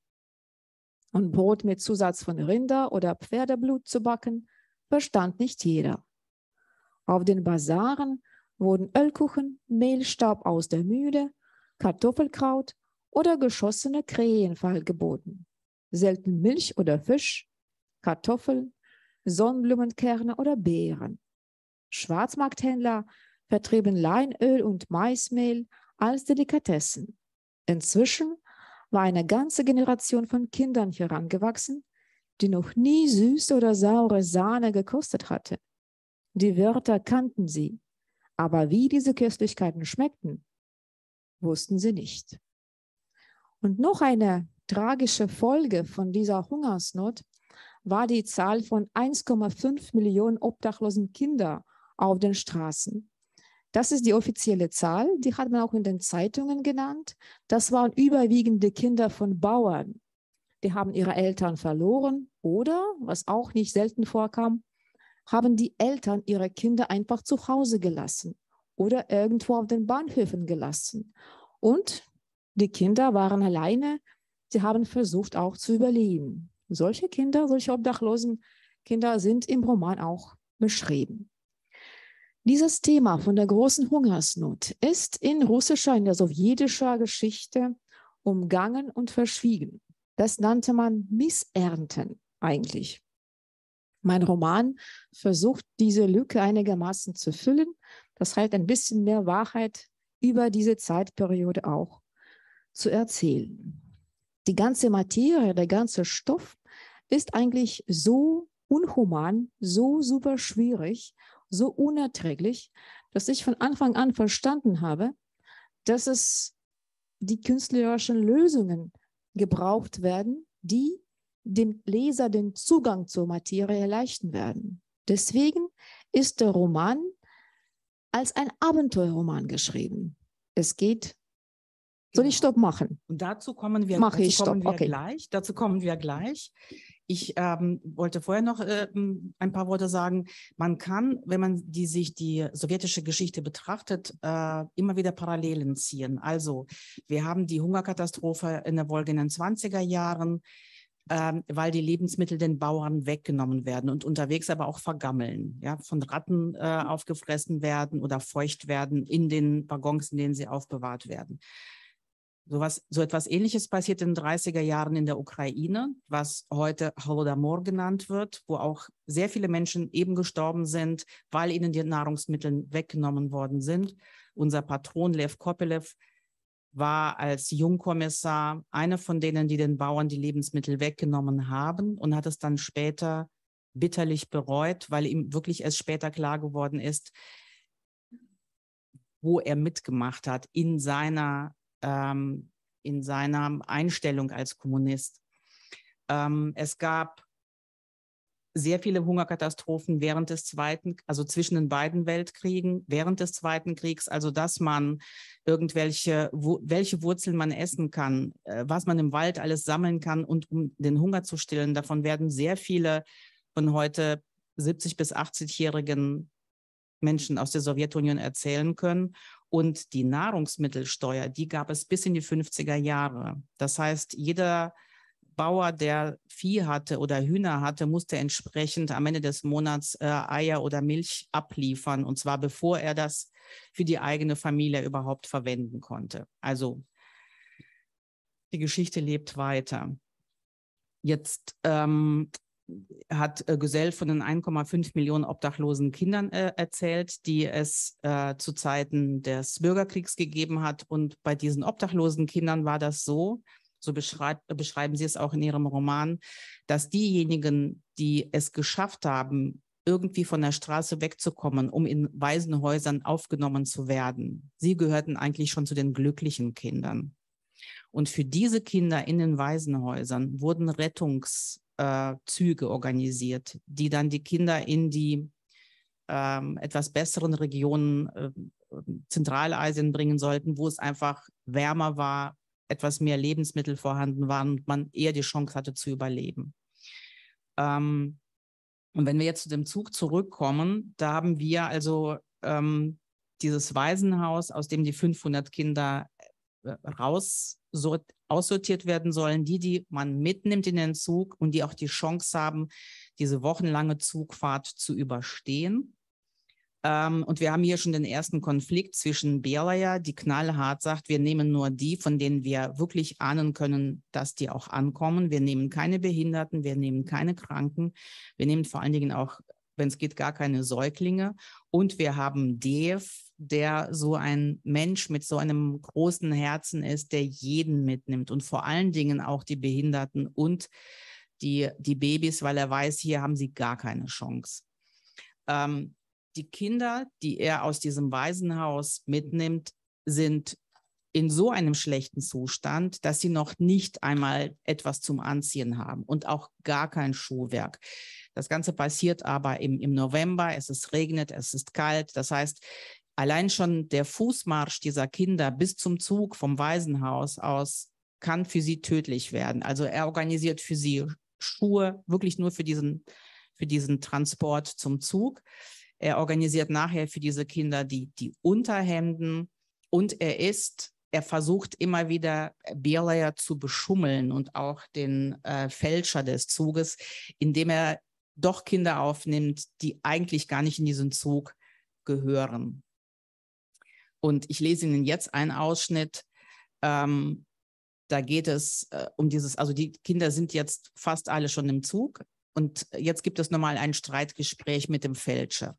Und Brot mit Zusatz von Rinder- oder Pferdeblut zu backen, verstand nicht jeder. Auf den Basaren wurden Ölkuchen, Mehlstaub aus der Mühle, Kartoffelkraut oder geschossene Krähenfall geboten. Selten Milch oder Fisch, Kartoffeln, Sonnenblumenkerne oder Beeren. Schwarzmarkthändler vertrieben Leinöl und Maismehl als Delikatessen. Inzwischen war eine ganze Generation von Kindern herangewachsen, die noch nie süße oder saure Sahne gekostet hatte. Die Wörter kannten sie, aber wie diese Köstlichkeiten schmeckten, wussten sie nicht. Und noch eine tragische Folge von dieser Hungersnot war die Zahl von eins Komma fünf Millionen obdachlosen Kindern auf den Straßen. Das ist die offizielle Zahl, die hat man auch in den Zeitungen genannt. Das waren überwiegende Kinder von Bauern. Die haben ihre Eltern verloren oder, was auch nicht selten vorkam, haben die Eltern ihre Kinder einfach zu Hause gelassen oder irgendwo auf den Bahnhöfen gelassen. Und die Kinder waren alleine, sie haben versucht auch zu überleben. Solche Kinder, solche obdachlosen Kinder sind im Roman auch beschrieben. Dieses Thema von der großen Hungersnot ist in russischer, in der sowjetischer Geschichte umgangen und verschwiegen. Das nannte man Missernten eigentlich. Mein Roman versucht, diese Lücke einigermaßen zu füllen. Das heißt, ein bisschen mehr Wahrheit über diese Zeitperiode auch zu erzählen. die ganze Materie, der ganze Stoff ist eigentlich so unhuman, so super schwierig, so unerträglich, dass ich von Anfang an verstanden habe, dass es die künstlerischen Lösungen gebraucht werden, die dem Leser den Zugang zur Materie erleichtern werden. Deswegen ist der Roman als ein Abenteuerroman geschrieben. Es geht. Soll ich Stopp machen? Und dazu kommen wir, Mach dazu ich kommen Stopp. wir Okay. gleich. Dazu kommen wir gleich. Ich ähm, wollte vorher noch äh, ein paar Worte sagen. Man kann, wenn man die, sich die sowjetische Geschichte betrachtet, äh, immer wieder Parallelen ziehen. Also wir haben die Hungerkatastrophe in der Wolga in den zwanziger Jahren, ähm, weil die Lebensmittel den Bauern weggenommen werden und unterwegs aber auch vergammeln, ja, von Ratten äh, aufgefressen werden oder feucht werden in den Waggons, in denen sie aufbewahrt werden. So, was, so etwas Ähnliches passiert in den dreißiger Jahren in der Ukraine, was heute Holodomor genannt wird, wo auch sehr viele Menschen eben gestorben sind, weil ihnen die Nahrungsmittel weggenommen worden sind. Unser Patron Lev Kopelev war als Jungkommissar einer von denen, die den Bauern die Lebensmittel weggenommen haben und hat es dann später bitterlich bereut, weil ihm wirklich erst später klar geworden ist, wo er mitgemacht hat in seiner Ähm, in seiner Einstellung als Kommunist. Ähm, es gab sehr viele Hungerkatastrophen während des Zweiten, also zwischen den beiden Weltkriegen, während des Zweiten Kriegs, also dass man irgendwelche, wo, welche Wurzeln man essen kann, äh, was man im Wald alles sammeln kann und um den Hunger zu stillen. Davon werden sehr viele von heute siebzig- bis achtzig-jährigen Menschen aus der Sowjetunion erzählen können. Und die Nahrungsmittelsteuer, die gab es bis in die fünfziger Jahre. Das heißt, jeder Bauer, der Vieh hatte oder Hühner hatte, musste entsprechend am Ende des Monats äh, Eier oder Milch abliefern. Und zwar bevor er das für die eigene Familie überhaupt verwenden konnte. Also die Geschichte lebt weiter. Jetzt ähm, hat äh, Güzel von den ein Komma fünf Millionen obdachlosen Kindern äh, erzählt, die es äh, zu Zeiten des Bürgerkriegs gegeben hat. Und bei diesen obdachlosen Kindern war das so, so beschreib, beschreiben sie es auch in ihrem Roman, dass diejenigen, die es geschafft haben, irgendwie von der Straße wegzukommen, um in Waisenhäusern aufgenommen zu werden, sie gehörten eigentlich schon zu den glücklichen Kindern. Und für diese Kinder in den Waisenhäusern wurden Rettungszüge organisiert, die dann die Kinder in die ähm, etwas besseren Regionen äh, Zentralasien bringen sollten, wo es einfach wärmer war, etwas mehr Lebensmittel vorhanden waren und man eher die Chance hatte zu überleben. Ähm, und wenn wir jetzt zu dem Zug zurückkommen, da haben wir also ähm, dieses Waisenhaus, aus dem die fünfhundert Kinder raus aussortiert werden sollen, die, die man mitnimmt in den Zug und die auch die Chance haben, diese wochenlange Zugfahrt zu überstehen. Ähm, und wir haben hier schon den ersten Konflikt zwischen Belaya, die knallhart sagt, wir nehmen nur die, von denen wir wirklich ahnen können, dass die auch ankommen. Wir nehmen keine Behinderten, wir nehmen keine Kranken, wir nehmen vor allen Dingen auch, wenn es geht, gar keine Säuglinge. Und wir haben Dev, der so ein Mensch mit so einem großen Herzen ist, der jeden mitnimmt und vor allen Dingen auch die Behinderten und die, die Babys, weil er weiß, hier haben sie gar keine Chance. Ähm, die Kinder, die er aus diesem Waisenhaus mitnimmt, sind in so einem schlechten Zustand, dass sie noch nicht einmal etwas zum Anziehen haben und auch gar kein Schuhwerk. Das Ganze passiert aber im, im November, es ist regnet, es ist kalt. Das heißt, allein schon der Fußmarsch dieser Kinder bis zum Zug vom Waisenhaus aus kann für sie tödlich werden. Also er organisiert für sie Schuhe, wirklich nur für diesen, für diesen Transport zum Zug. Er organisiert nachher für diese Kinder die, die Unterhemden und er ist, er versucht immer wieder Belaya zu beschummeln und auch den äh, Fälscher des Zuges, indem er doch Kinder aufnimmt, die eigentlich gar nicht in diesen Zug gehören. Und ich lese Ihnen jetzt einen Ausschnitt. Ähm, da geht es äh, um dieses, also die Kinder sind jetzt fast alle schon im Zug und jetzt gibt es nochmal ein Streitgespräch mit dem Fälscher.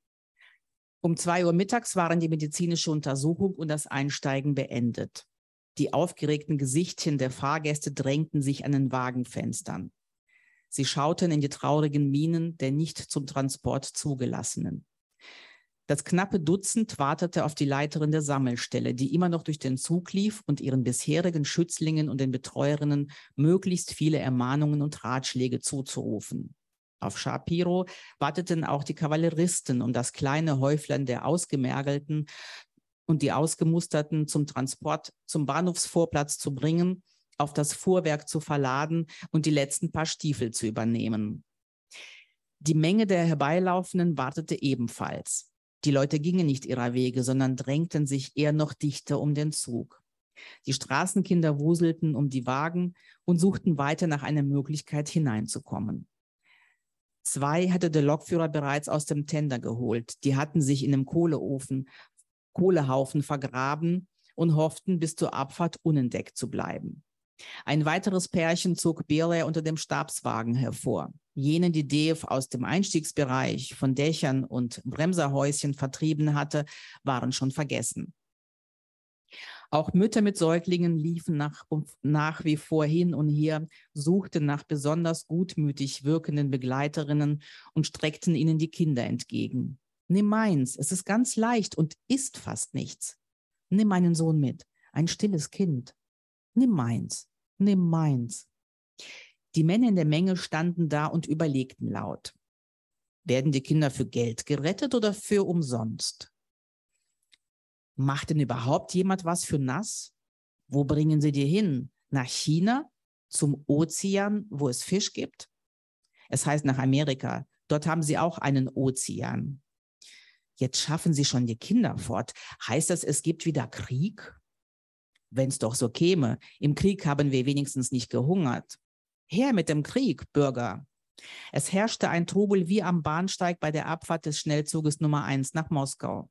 Um zwei Uhr mittags waren die medizinische Untersuchung und das Einsteigen beendet. Die aufgeregten Gesichtchen der Fahrgäste drängten sich an den Wagenfenstern. Sie schauten in die traurigen Mienen der nicht zum Transport zugelassenen. Das knappe Dutzend wartete auf die Leiterin der Sammelstelle, die immer noch durch den Zug lief und ihren bisherigen Schützlingen und den Betreuerinnen möglichst viele Ermahnungen und Ratschläge zuzurufen. Auf Shapiro warteten auch die Kavalleristen, um das kleine Häuflein der Ausgemergelten und die Ausgemusterten zum Transport zum Bahnhofsvorplatz zu bringen, auf das Fuhrwerk zu verladen und die letzten paar Stiefel zu übernehmen. Die Menge der Herbeilaufenden wartete ebenfalls. Die Leute gingen nicht ihrer Wege, sondern drängten sich eher noch dichter um den Zug. Die Straßenkinder wuselten um die Wagen und suchten weiter nach einer Möglichkeit hineinzukommen. Zwei hatte der Lokführer bereits aus dem Tender geholt. Die hatten sich in einem Kohleofen, Kohlehaufen vergraben und hofften, bis zur Abfahrt unentdeckt zu bleiben. Ein weiteres Pärchen zog Belair unter dem Stabswagen hervor. Jene, die Dave aus dem Einstiegsbereich von Dächern und Bremserhäuschen vertrieben hatte, waren schon vergessen. Auch Mütter mit Säuglingen liefen nach, nach wie vor hin und her, suchten nach besonders gutmütig wirkenden Begleiterinnen und streckten ihnen die Kinder entgegen. Nimm meins, es ist ganz leicht und isst fast nichts. Nimm meinen Sohn mit, ein stilles Kind. Nimm meins, nimm meins. Die Männer in der Menge standen da und überlegten laut. Werden die Kinder für Geld gerettet oder für umsonst? Macht denn überhaupt jemand was für nass? Wo bringen sie die hin? Nach China? Zum Ozean, wo es Fisch gibt? Es heißt nach Amerika. Dort haben sie auch einen Ozean. Jetzt schaffen sie schon die Kinder fort. Heißt das, es gibt wieder Krieg? Wenn es doch so käme. Im Krieg haben wir wenigstens nicht gehungert. Her mit dem Krieg, Bürger. Es herrschte ein Trubel wie am Bahnsteig bei der Abfahrt des Schnellzuges Nummer eins nach Moskau.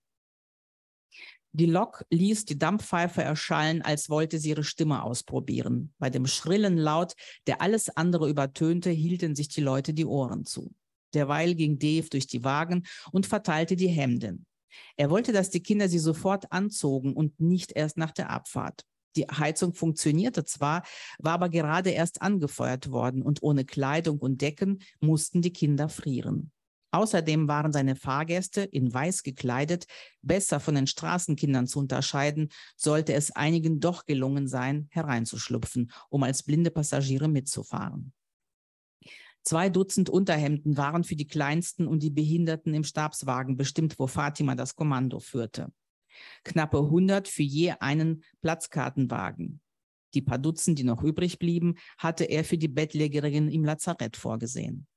Die Lok ließ die Dampfpfeife erschallen, als wollte sie ihre Stimme ausprobieren. Bei dem schrillen Laut, der alles andere übertönte, hielten sich die Leute die Ohren zu. Derweil ging Dave durch die Wagen und verteilte die Hemden. Er wollte, dass die Kinder sie sofort anzogen und nicht erst nach der Abfahrt. Die Heizung funktionierte zwar, war aber gerade erst angefeuert worden und ohne Kleidung und Decken mussten die Kinder frieren. Außerdem waren seine Fahrgäste, in weiß gekleidet, besser von den Straßenkindern zu unterscheiden, sollte es einigen doch gelungen sein, hereinzuschlüpfen, um als blinde Passagiere mitzufahren. Zwei Dutzend Unterhemden waren für die Kleinsten und die Behinderten im Stabswagen bestimmt, wo Fatima das Kommando führte. Knappe hundert für je einen Platzkartenwagen. Die paar Dutzend, die noch übrig blieben, hatte er für die Bettlägerinnen im Lazarett vorgesehen.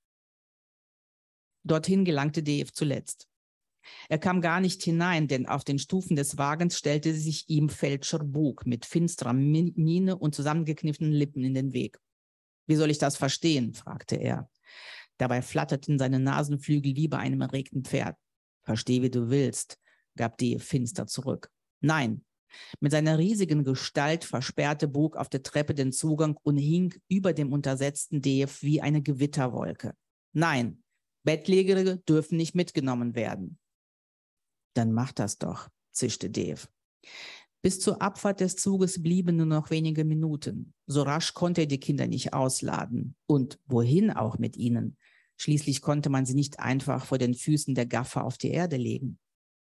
Dorthin gelangte Dave zuletzt. Er kam gar nicht hinein, denn auf den Stufen des Wagens stellte sich ihm Feldscher Bug mit finsterer Miene und zusammengekniffenen Lippen in den Weg. »Wie soll ich das verstehen?« fragte er. Dabei flatterten seine Nasenflügel wie bei einem erregten Pferd. »Versteh, wie du willst«, gab Dave finster zurück. »Nein.« Mit seiner riesigen Gestalt versperrte Bug auf der Treppe den Zugang und hing über dem untersetzten Dave wie eine Gewitterwolke. »Nein, Bettlägerige dürfen nicht mitgenommen werden.« »Dann mach das doch«, zischte Dave. Bis zur Abfahrt des Zuges blieben nur noch wenige Minuten. So rasch konnte er die Kinder nicht ausladen. Und wohin auch mit ihnen? Schließlich konnte man sie nicht einfach vor den Füßen der Gaffer auf die Erde legen.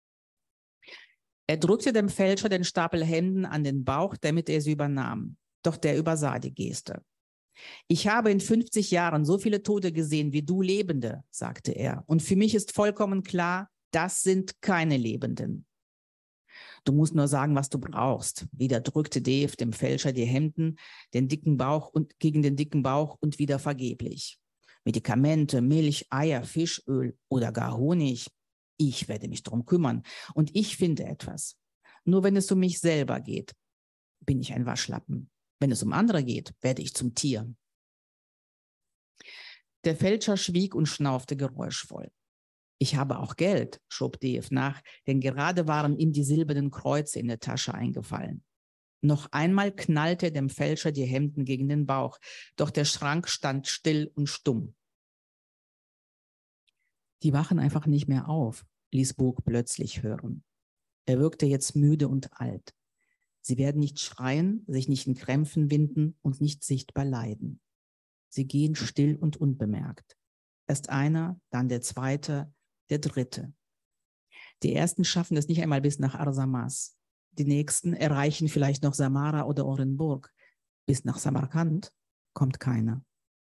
Er drückte dem Fälscher den Stapel Hemden an den Bauch, damit er sie übernahm. Doch der übersah die Geste. »Ich habe in fünfzig Jahren so viele Tote gesehen wie du Lebende«, sagte er. »Und für mich ist vollkommen klar, das sind keine Lebenden.« »Du musst nur sagen, was du brauchst«, wieder drückte Dave dem Fälscher die Hemden den dicken Bauch und, gegen den dicken Bauch und wieder vergeblich. »Medikamente, Milch, Eier, Fischöl oder gar Honig. Ich werde mich darum kümmern und ich finde etwas. Nur wenn es um mich selber geht, bin ich ein Waschlappen. Wenn es um andere geht, werde ich zum Tier.« Der Fälscher schwieg und schnaufte geräuschvoll. »Ich habe auch Geld«, schob Dave nach, denn gerade waren ihm die silbernen Kreuze in der Tasche eingefallen. Noch einmal knallte er dem Fälscher die Hemden gegen den Bauch, doch der Schrank stand still und stumm. »Die wachen einfach nicht mehr auf«, ließ Bug plötzlich hören. Er wirkte jetzt müde und alt. Sie werden nicht schreien, sich nicht in Krämpfen winden und nicht sichtbar leiden. Sie gehen still und unbemerkt. Erst einer, dann der zweite, der dritte. Die ersten schaffen es nicht einmal bis nach Arsamas. Die nächsten erreichen vielleicht noch Samara oder Orenburg. Bis nach Samarkand kommt keiner.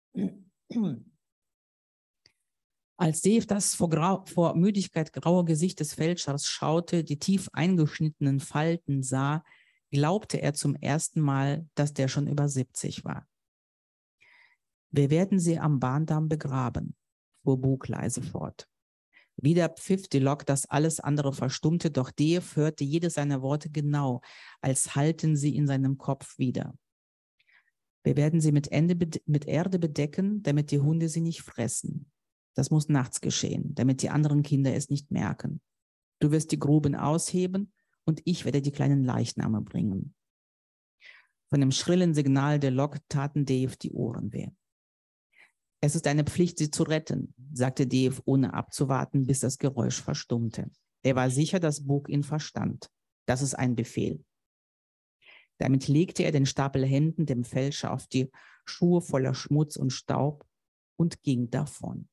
Als Dev das vor, Grau, vor Müdigkeit graue Gesicht des Fälschers schaute, die tief eingeschnittenen Falten sah, glaubte er zum ersten Mal, dass der schon über siebzig war. Wir werden sie am Bahndamm begraben, fuhr Bug leise fort. Wieder pfiff die Lok, dass alles andere verstummte, doch Dev hörte jedes seiner Worte genau, als hallten sie in seinem Kopf wieder. Wir werden sie mit, Ende, mit Erde bedecken, damit die Hunde sie nicht fressen. Das muss nachts geschehen, damit die anderen Kinder es nicht merken. Du wirst die Gruben ausheben und ich werde die kleinen Leichname bringen. Von dem schrillen Signal der Lok taten Dev die Ohren weh. Es ist eine Pflicht, sie zu retten, sagte Dev, ohne abzuwarten, bis das Geräusch verstummte. Er war sicher, dass Bug ihn verstand. Das ist ein Befehl. Damit legte er den Stapel Hemden dem Fälscher auf die Schuhe voller Schmutz und Staub und ging davon.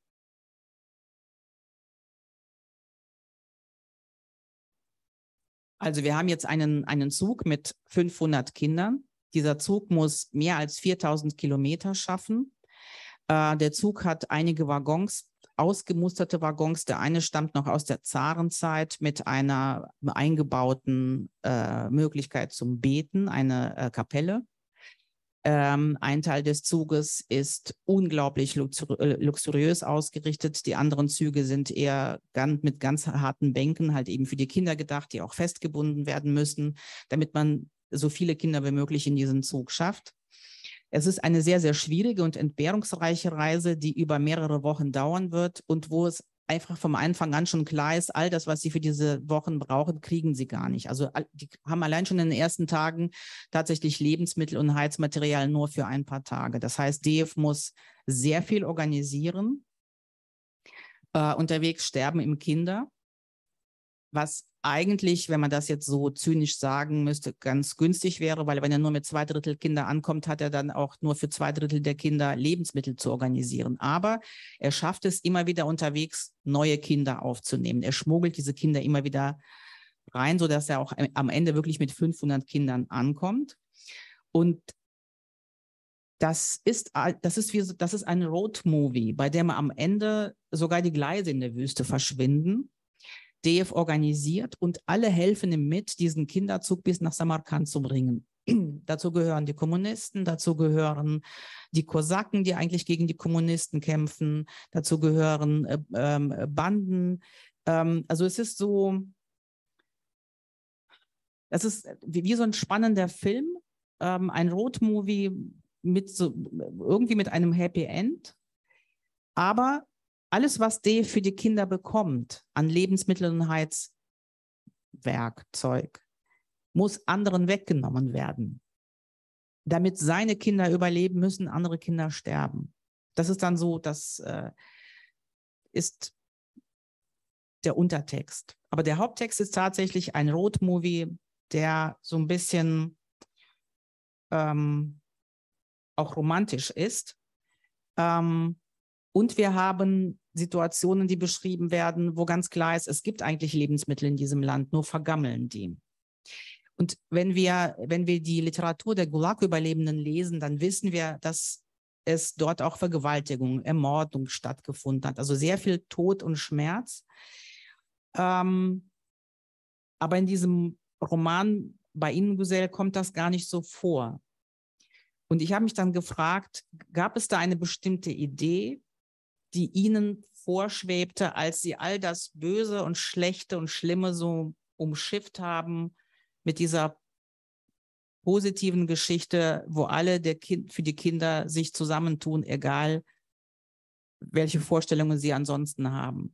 Also wir haben jetzt einen, einen Zug mit fünfhundert Kindern. Dieser Zug muss mehr als viertausend Kilometer schaffen. Äh, der Zug hat einige Waggons, ausgemusterte Waggons. Der eine stammt noch aus der Zarenzeit mit einer eingebauten äh, Möglichkeit zum Beten, eine äh, Kapelle. Ähm, ein Teil des Zuges ist unglaublich luxuri luxuriös ausgerichtet. Die anderen Züge sind eher ganz, mit ganz harten Bänken, halt eben für die Kinder gedacht, die auch festgebunden werden müssen, damit man so viele Kinder wie möglich in diesen Zug schafft. Es ist eine sehr, sehr schwierige und entbehrungsreiche Reise, die über mehrere Wochen dauern wird und wo es einfach vom Anfang an schon klar ist, all das, was sie für diese Wochen brauchen, kriegen sie gar nicht. Also die haben allein schon in den ersten Tagen tatsächlich Lebensmittel und Heizmaterial nur für ein paar Tage. Das heißt, Dev muss sehr viel organisieren. Äh, unterwegs sterben ihm Kinder, was eigentlich, wenn man das jetzt so zynisch sagen müsste, ganz günstig wäre, weil wenn er nur mit zwei Drittel Kinder ankommt, hat er dann auch nur für zwei Drittel der Kinder Lebensmittel zu organisieren. Aber er schafft es immer wieder unterwegs, neue Kinder aufzunehmen. Er schmuggelt diese Kinder immer wieder rein, sodass er auch am Ende wirklich mit fünfhundert Kindern ankommt. Und das ist, das ist, wie, das ist ein Road-Movie, bei dem am Ende sogar die Gleise in der Wüste verschwinden. Dev organisiert und alle helfen ihm mit, diesen Kinderzug bis nach Samarkand zu bringen. Dazu gehören die Kommunisten, dazu gehören die Kosaken, die eigentlich gegen die Kommunisten kämpfen, dazu gehören äh, äh, Banden. Ähm, also es ist so, das ist wie, wie so ein spannender Film, ähm, ein Roadmovie mit so, irgendwie mit einem Happy End, aber alles, was Dev für die Kinder bekommt, an Lebensmitteln und Heizwerkzeug, muss anderen weggenommen werden. Damit seine Kinder überleben, müssen andere Kinder sterben. Das ist dann so, das äh, ist der Untertext. Aber der Haupttext ist tatsächlich ein Roadmovie, der so ein bisschen ähm, auch romantisch ist. Ähm, Und wir haben Situationen, die beschrieben werden, wo ganz klar ist, es gibt eigentlich Lebensmittel in diesem Land, nur vergammeln die. Und wenn wir, wenn wir die Literatur der Gulag-Überlebenden lesen, dann wissen wir, dass es dort auch Vergewaltigung, Ermordung stattgefunden hat. Also sehr viel Tod und Schmerz. Ähm, aber in diesem Roman bei Ihnen, Güzel, kommt das gar nicht so vor. Und ich habe mich dann gefragt, gab es da eine bestimmte Idee, die Ihnen vorschwebte, als Sie all das Böse und Schlechte und Schlimme so umschifft haben mit dieser positiven Geschichte, wo alle der kind, für die Kinder sich zusammentun, egal welche Vorstellungen sie ansonsten haben?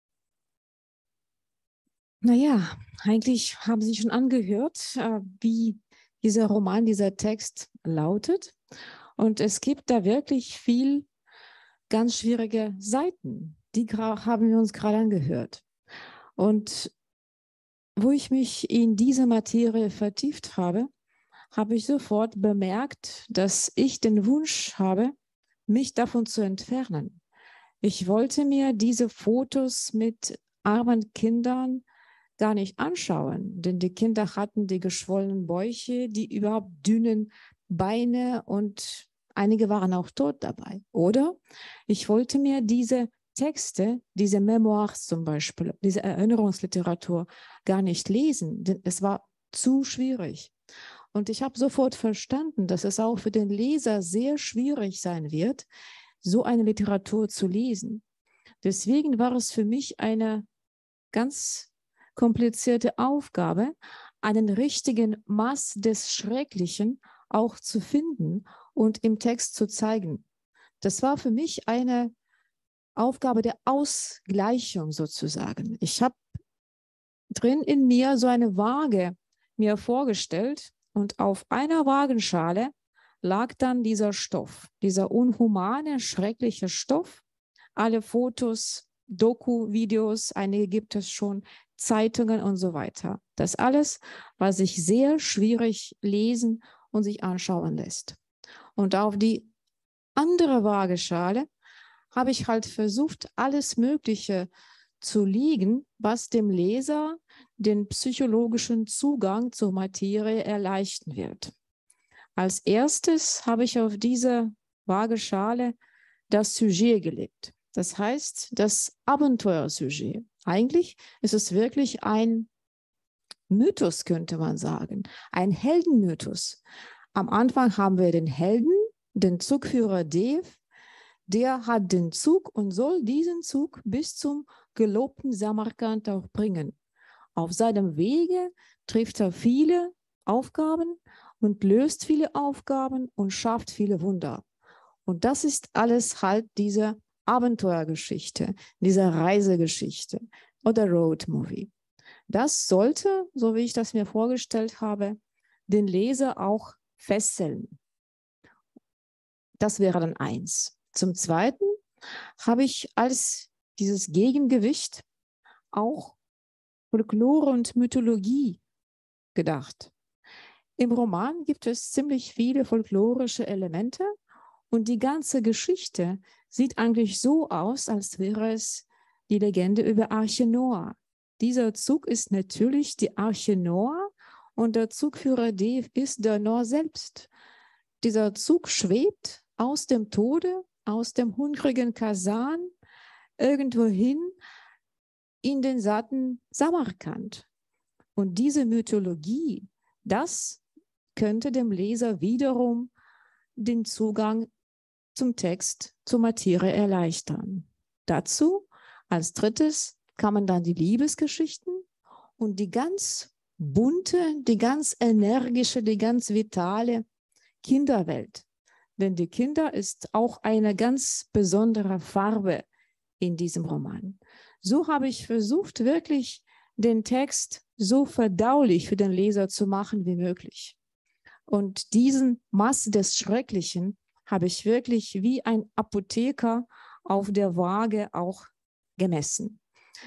Naja, eigentlich haben Sie schon angehört, äh, wie dieser Roman, dieser Text lautet. Und es gibt da wirklich viel ganz schwierige Seiten. Die haben wir uns gerade angehört. Und wo ich mich in diese Materie vertieft habe, habe ich sofort bemerkt, dass ich den Wunsch habe, mich davon zu entfernen. Ich wollte mir diese Fotos mit armen Kindern gar nicht anschauen, denn die Kinder hatten die geschwollenen Bäuche, die überhaupt dünnen Beine und einige waren auch tot dabei. Oder ich wollte mir diese Texte, diese Memoirs zum Beispiel, diese Erinnerungsliteratur gar nicht lesen, denn es war zu schwierig. Und ich habe sofort verstanden, dass es auch für den Leser sehr schwierig sein wird, so eine Literatur zu lesen. Deswegen war es für mich eine ganz komplizierte Aufgabe, einen richtigen Maß des Schrecklichen auch zu finden und im Text zu zeigen. Das war für mich eine Aufgabe der Ausgleichung sozusagen. Ich habe drin in mir so eine Waage mir vorgestellt und auf einer Waagenschale lag dann dieser Stoff, dieser unhumane, schreckliche Stoff. Alle Fotos, Doku-Videos, einige gibt es schon, Zeitungen und so weiter. Das alles, was sich sehr schwierig lesen und sich anschauen lässt. Und auf die andere Waageschale habe ich halt versucht, alles Mögliche zu legen, was dem Leser den psychologischen Zugang zur Materie erleichtern wird. Als erstes habe ich auf diese Waageschale das Sujet gelegt. Das heißt, das Abenteuersujet. Eigentlich ist es wirklich ein Mythos, könnte man sagen, ein Heldenmythos. Am Anfang haben wir den Helden, den Zugführer Dev, der hat den Zug und soll diesen Zug bis zum gelobten Samarkand auch bringen. Auf seinem Wege trifft er viele Aufgaben und löst viele Aufgaben und schafft viele Wunder. Und das ist alles halt diese Abenteuergeschichte, diese Reisegeschichte oder Roadmovie. Das sollte, so wie ich das mir vorgestellt habe, den Leser auch fesseln. Das wäre dann eins. Zum Zweiten habe ich als dieses Gegengewicht auch Folklore und Mythologie gedacht. Im Roman gibt es ziemlich viele folklorische Elemente und die ganze Geschichte sieht eigentlich so aus, als wäre es die Legende über Arche Noah. Dieser Zug ist natürlich die Arche Noah und der Zugführer Dev ist der Noah selbst. Dieser Zug schwebt aus dem Tode, aus dem hungrigen Kasan, irgendwohin in den satten Samarkand. Und diese Mythologie, das könnte dem Leser wiederum den Zugang zum Text, zur Materie erleichtern. Dazu als drittes kamen dann die Liebesgeschichten und die ganz bunte, die ganz energische, die ganz vitale Kinderwelt. Denn die Kinder ist auch eine ganz besondere Farbe in diesem Roman. So habe ich versucht, wirklich den Text so verdaulich für den Leser zu machen wie möglich. Und diesen Maß des Schrecklichen habe ich wirklich wie ein Apotheker auf der Waage auch gemessen.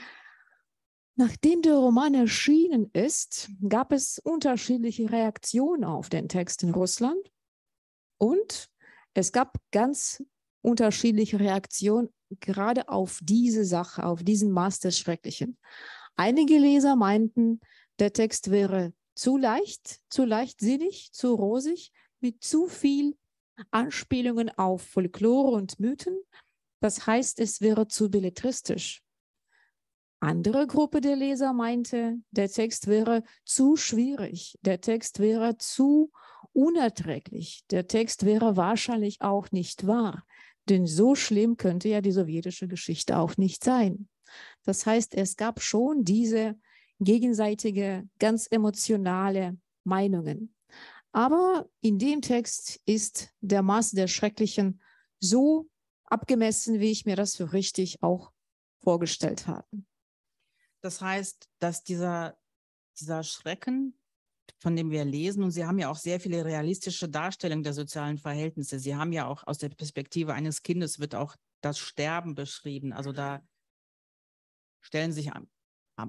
Nachdem der Roman erschienen ist, gab es unterschiedliche Reaktionen auf den Text in Russland und es gab ganz unterschiedliche Reaktionen gerade auf diese Sache, auf diesen Maß des Schrecklichen. Einige Leser meinten, der Text wäre zu leicht, zu leichtsinnig, zu rosig, mit zu viel Anspielungen auf Folklore und Mythen. Das heißt, es wäre zu belletristisch. Andere Gruppe der Leser meinte, der Text wäre zu schwierig, der Text wäre zu unerträglich, der Text wäre wahrscheinlich auch nicht wahr, denn so schlimm könnte ja die sowjetische Geschichte auch nicht sein. Das heißt, es gab schon diese gegenseitige, ganz emotionale Meinungen. Aber in dem Text ist der Maß der Schrecklichen so abgemessen, wie ich mir das für richtig auch vorgestellt habe. Das heißt, dass dieser, dieser Schrecken, von dem wir lesen, und Sie haben ja auch sehr viele realistische Darstellungen der sozialen Verhältnisse. Sie haben ja auch aus der Perspektive eines Kindes wird auch das Sterben beschrieben. Also da stellen sich am, am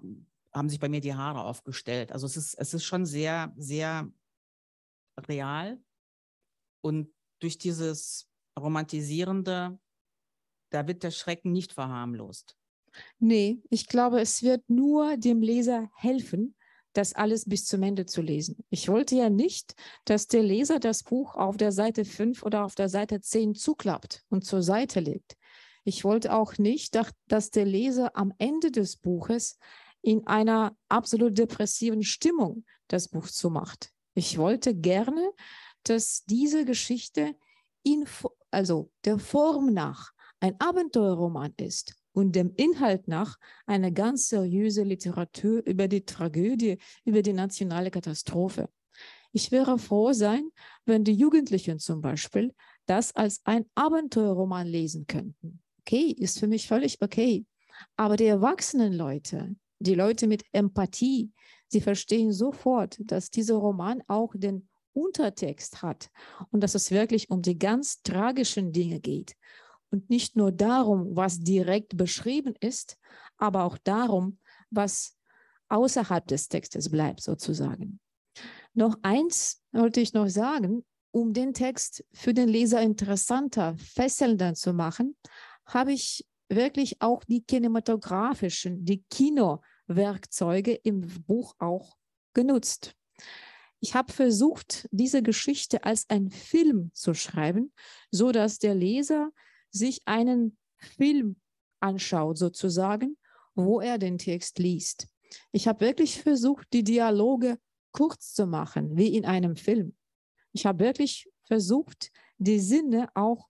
haben sich bei mir die Haare aufgestellt. Also es ist, es ist schon sehr, sehr real. Und durch dieses Romantisierende, da wird der Schrecken nicht verharmlost. Nee, ich glaube, es wird nur dem Leser helfen, das alles bis zum Ende zu lesen. Ich wollte ja nicht, dass der Leser das Buch auf der Seite fünf oder auf der Seite zehn zuklappt und zur Seite legt. Ich wollte auch nicht, dass der Leser am Ende des Buches in einer absolut depressiven Stimmung das Buch zumacht. Ich wollte gerne, dass diese Geschichte in, also der Form nach ein Abenteuerroman ist und dem Inhalt nach eine ganz seriöse Literatur über die Tragödie, über die nationale Katastrophe. Ich wäre froh sein, wenn die Jugendlichen zum Beispiel das als ein Abenteuerroman lesen könnten. Okay, ist für mich völlig okay. Aber die erwachsenen Leute, die Leute mit Empathie, sie verstehen sofort, dass dieser Roman auch den Untertext hat und dass es wirklich um die ganz tragischen Dinge geht. Und nicht nur darum, was direkt beschrieben ist, aber auch darum, was außerhalb des Textes bleibt, sozusagen. Noch eins wollte ich noch sagen, um den Text für den Leser interessanter, fesselnder zu machen, habe ich wirklich auch die kinematografischen, die Kinowerkzeuge im Buch auch genutzt. Ich habe versucht, diese Geschichte als einen Film zu schreiben, so dass der Leser sich einen Film anschaut, sozusagen, wo er den Text liest. Ich habe wirklich versucht, die Dialoge kurz zu machen, wie in einem Film. Ich habe wirklich versucht, die Sinne auch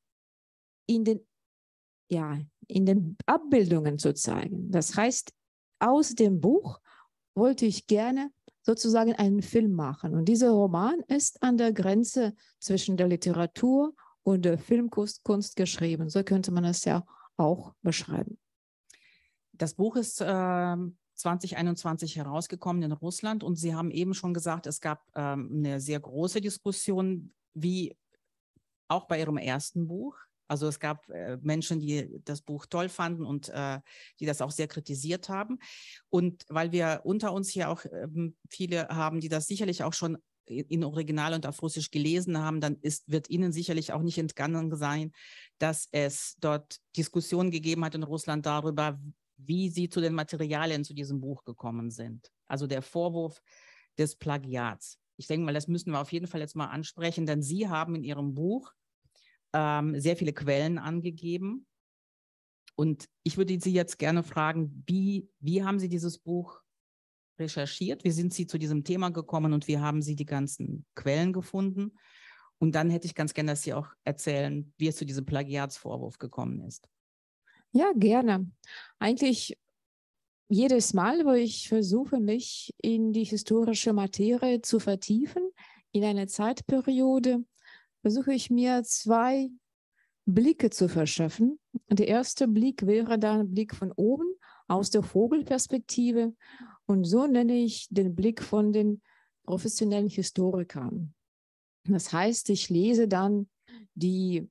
in den, ja, in den Abbildungen zu zeigen. Das heißt, aus dem Buch wollte ich gerne sozusagen einen Film machen. Und dieser Roman ist an der Grenze zwischen der Literatur und der Filmkunst Kunst geschrieben. So könnte man es ja auch beschreiben. Das Buch ist äh, zwanzig einundzwanzig herausgekommen in Russland und Sie haben eben schon gesagt, es gab ähm, eine sehr große Diskussion, wie auch bei Ihrem ersten Buch. Also es gab äh, Menschen, die das Buch toll fanden und äh, die das auch sehr kritisiert haben. Und weil wir unter uns hier auch ähm, viele haben, die das sicherlich auch schon in Original und auf Russisch gelesen haben, dann ist, wird Ihnen sicherlich auch nicht entgangen sein, dass es dort Diskussionen gegeben hat in Russland darüber, wie Sie zu den Materialien zu diesem Buch gekommen sind. Also der Vorwurf des Plagiats. Ich denke mal, das müssen wir auf jeden Fall jetzt mal ansprechen, denn Sie haben in Ihrem Buch ähm, sehr viele Quellen angegeben. Und ich würde Sie jetzt gerne fragen, wie, wie haben Sie dieses Buch recherchiert? Wie sind Sie zu diesem Thema gekommen und wie haben Sie die ganzen Quellen gefunden? Und dann hätte ich ganz gerne, dass Sie auch erzählen, wie es zu diesem Plagiatsvorwurf gekommen ist. Ja, gerne. Eigentlich jedes Mal, wo ich versuche, mich in die historische Materie zu vertiefen, in eine Zeitperiode, versuche ich mir zwei Blicke zu verschaffen. Der erste Blick wäre dann ein Blick von oben, aus der Vogelperspektive. Und so nenne ich den Blick von den professionellen Historikern. Das heißt, ich lese dann die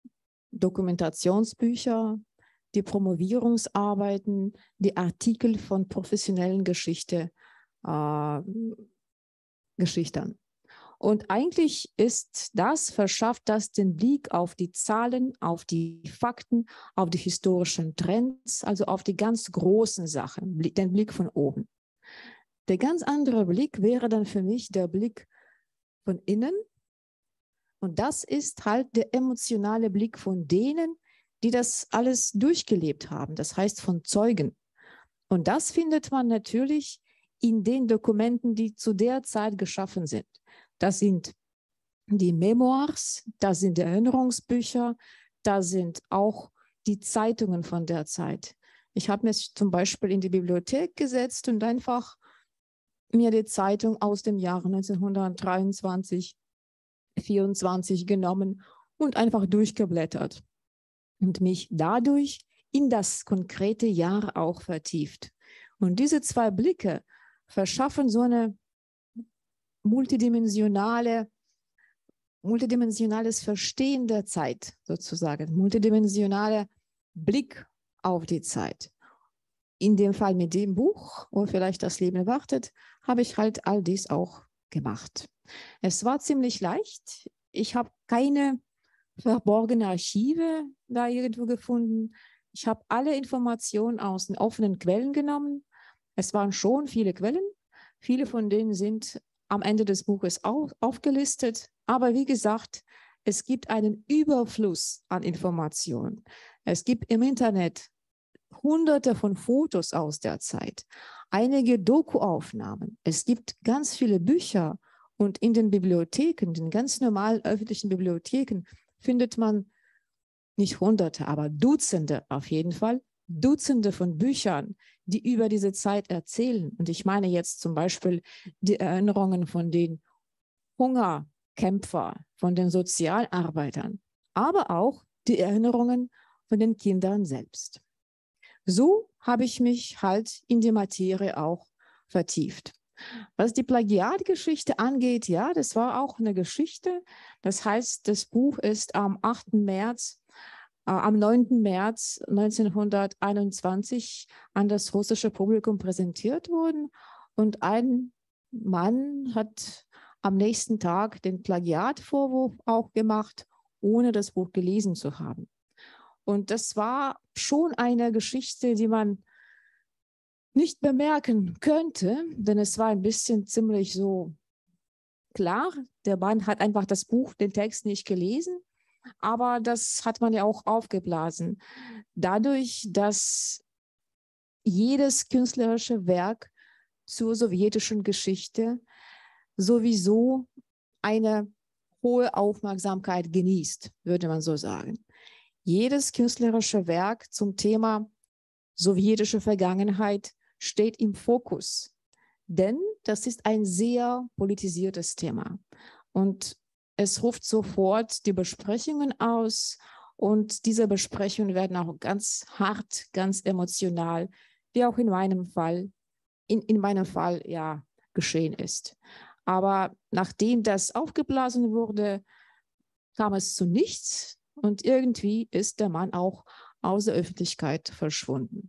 Dokumentationsbücher, die Promovierungsarbeiten, die Artikel von professionellen Geschichte, äh, Geschichtern. Und eigentlich ist das, verschafft das den Blick auf die Zahlen, auf die Fakten, auf die historischen Trends, also auf die ganz großen Sachen, den Blick von oben. Der ganz andere Blick wäre dann für mich der Blick von innen. Und das ist halt der emotionale Blick von denen, die das alles durchgelebt haben, das heißt von Zeugen. Und das findet man natürlich in den Dokumenten, die zu der Zeit geschaffen sind. Das sind die Memoirs, das sind die Erinnerungsbücher, da sind auch die Zeitungen von der Zeit. Ich habe mich zum Beispiel in die Bibliothek gesetzt und einfach mir die Zeitung aus dem Jahre neunzehnhundertdreiundzwanzig, vierundzwanzig genommen und einfach durchgeblättert und mich dadurch in das konkrete Jahr auch vertieft. Und diese zwei Blicke verschaffen so eine multidimensionale, multidimensionales Verstehen der Zeit sozusagen, multidimensionaler Blick auf die Zeit. in dem Fall mit dem Buch oder vielleicht das Leben wartet, habe ich halt all dies auch gemacht. Es war ziemlich leicht. Ich habe keine verborgene Archive da irgendwo gefunden. Ich habe alle Informationen aus den offenen Quellen genommen. Es waren schon viele Quellen. Viele von denen sind am Ende des Buches auf, aufgelistet. Aber wie gesagt, es gibt einen Überfluss an Informationen. Es gibt im Internet Hunderte von Fotos aus der Zeit, einige Dokuaufnahmen. Es gibt ganz viele Bücher und in den Bibliotheken, den ganz normalen öffentlichen Bibliotheken, findet man nicht Hunderte, aber Dutzende auf jeden Fall, Dutzende von Büchern, die über diese Zeit erzählen. Und ich meine jetzt zum Beispiel die Erinnerungen von den Hungerkämpfern, von den Sozialarbeitern, aber auch die Erinnerungen von den Kindern selbst. So habe ich mich halt in die Materie auch vertieft. Was die Plagiatgeschichte angeht, ja, das war auch eine Geschichte. Das heißt, das Buch ist am achten März, äh, am neunten März neunzehnhunderteinundzwanzig an das russische Publikum präsentiert worden. Und ein Mann hat am nächsten Tag den Plagiatvorwurf auch gemacht, ohne das Buch gelesen zu haben. Und das war schon eine Geschichte, die man nicht bemerken könnte, denn es war ein bisschen ziemlich so klar. Der Mann hat einfach das Buch, den Text nicht gelesen, aber das hat man ja auch aufgeblasen. Dadurch, dass jedes künstlerische Werk zur sowjetischen Geschichte sowieso eine hohe Aufmerksamkeit genießt, würde man so sagen. Jedes künstlerische Werk zum Thema sowjetische Vergangenheit steht im Fokus, denn das ist ein sehr politisiertes Thema und es ruft sofort die Besprechungen aus und diese Besprechungen werden auch ganz hart, ganz emotional, wie auch in meinem Fall, in, in meinem Fall ja geschehen ist. Aber nachdem das aufgeblasen wurde, kam es zu nichts. Und irgendwie ist der Mann auch aus der Öffentlichkeit verschwunden.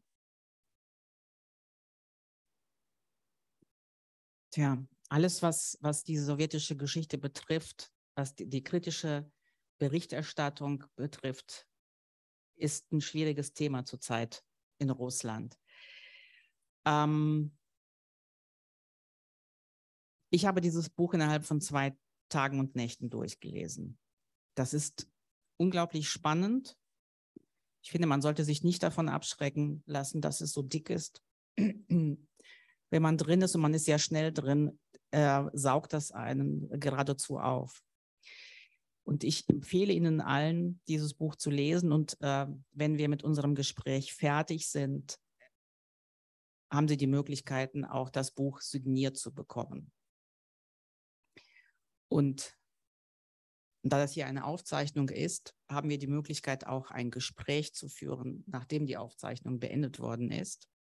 Tja, alles, was, was die sowjetische Geschichte betrifft, was die, die kritische Berichterstattung betrifft, ist ein schwieriges Thema zurzeit in Russland. Ähm, ich habe dieses Buch innerhalb von zwei Tagen und Nächten durchgelesen. Das ist unglaublich spannend. Ich finde, man sollte sich nicht davon abschrecken lassen, dass es so dick ist. Wenn man drin ist und man ist sehr schnell drin, äh, saugt das einen geradezu auf. Und ich empfehle Ihnen allen, dieses Buch zu lesen. Und äh, wenn wir mit unserem Gespräch fertig sind, haben Sie die Möglichkeiten, auch das Buch signiert zu bekommen. Und da das hier eine Aufzeichnung ist, haben wir die Möglichkeit, auch ein Gespräch zu führen, nachdem die Aufzeichnung beendet worden ist.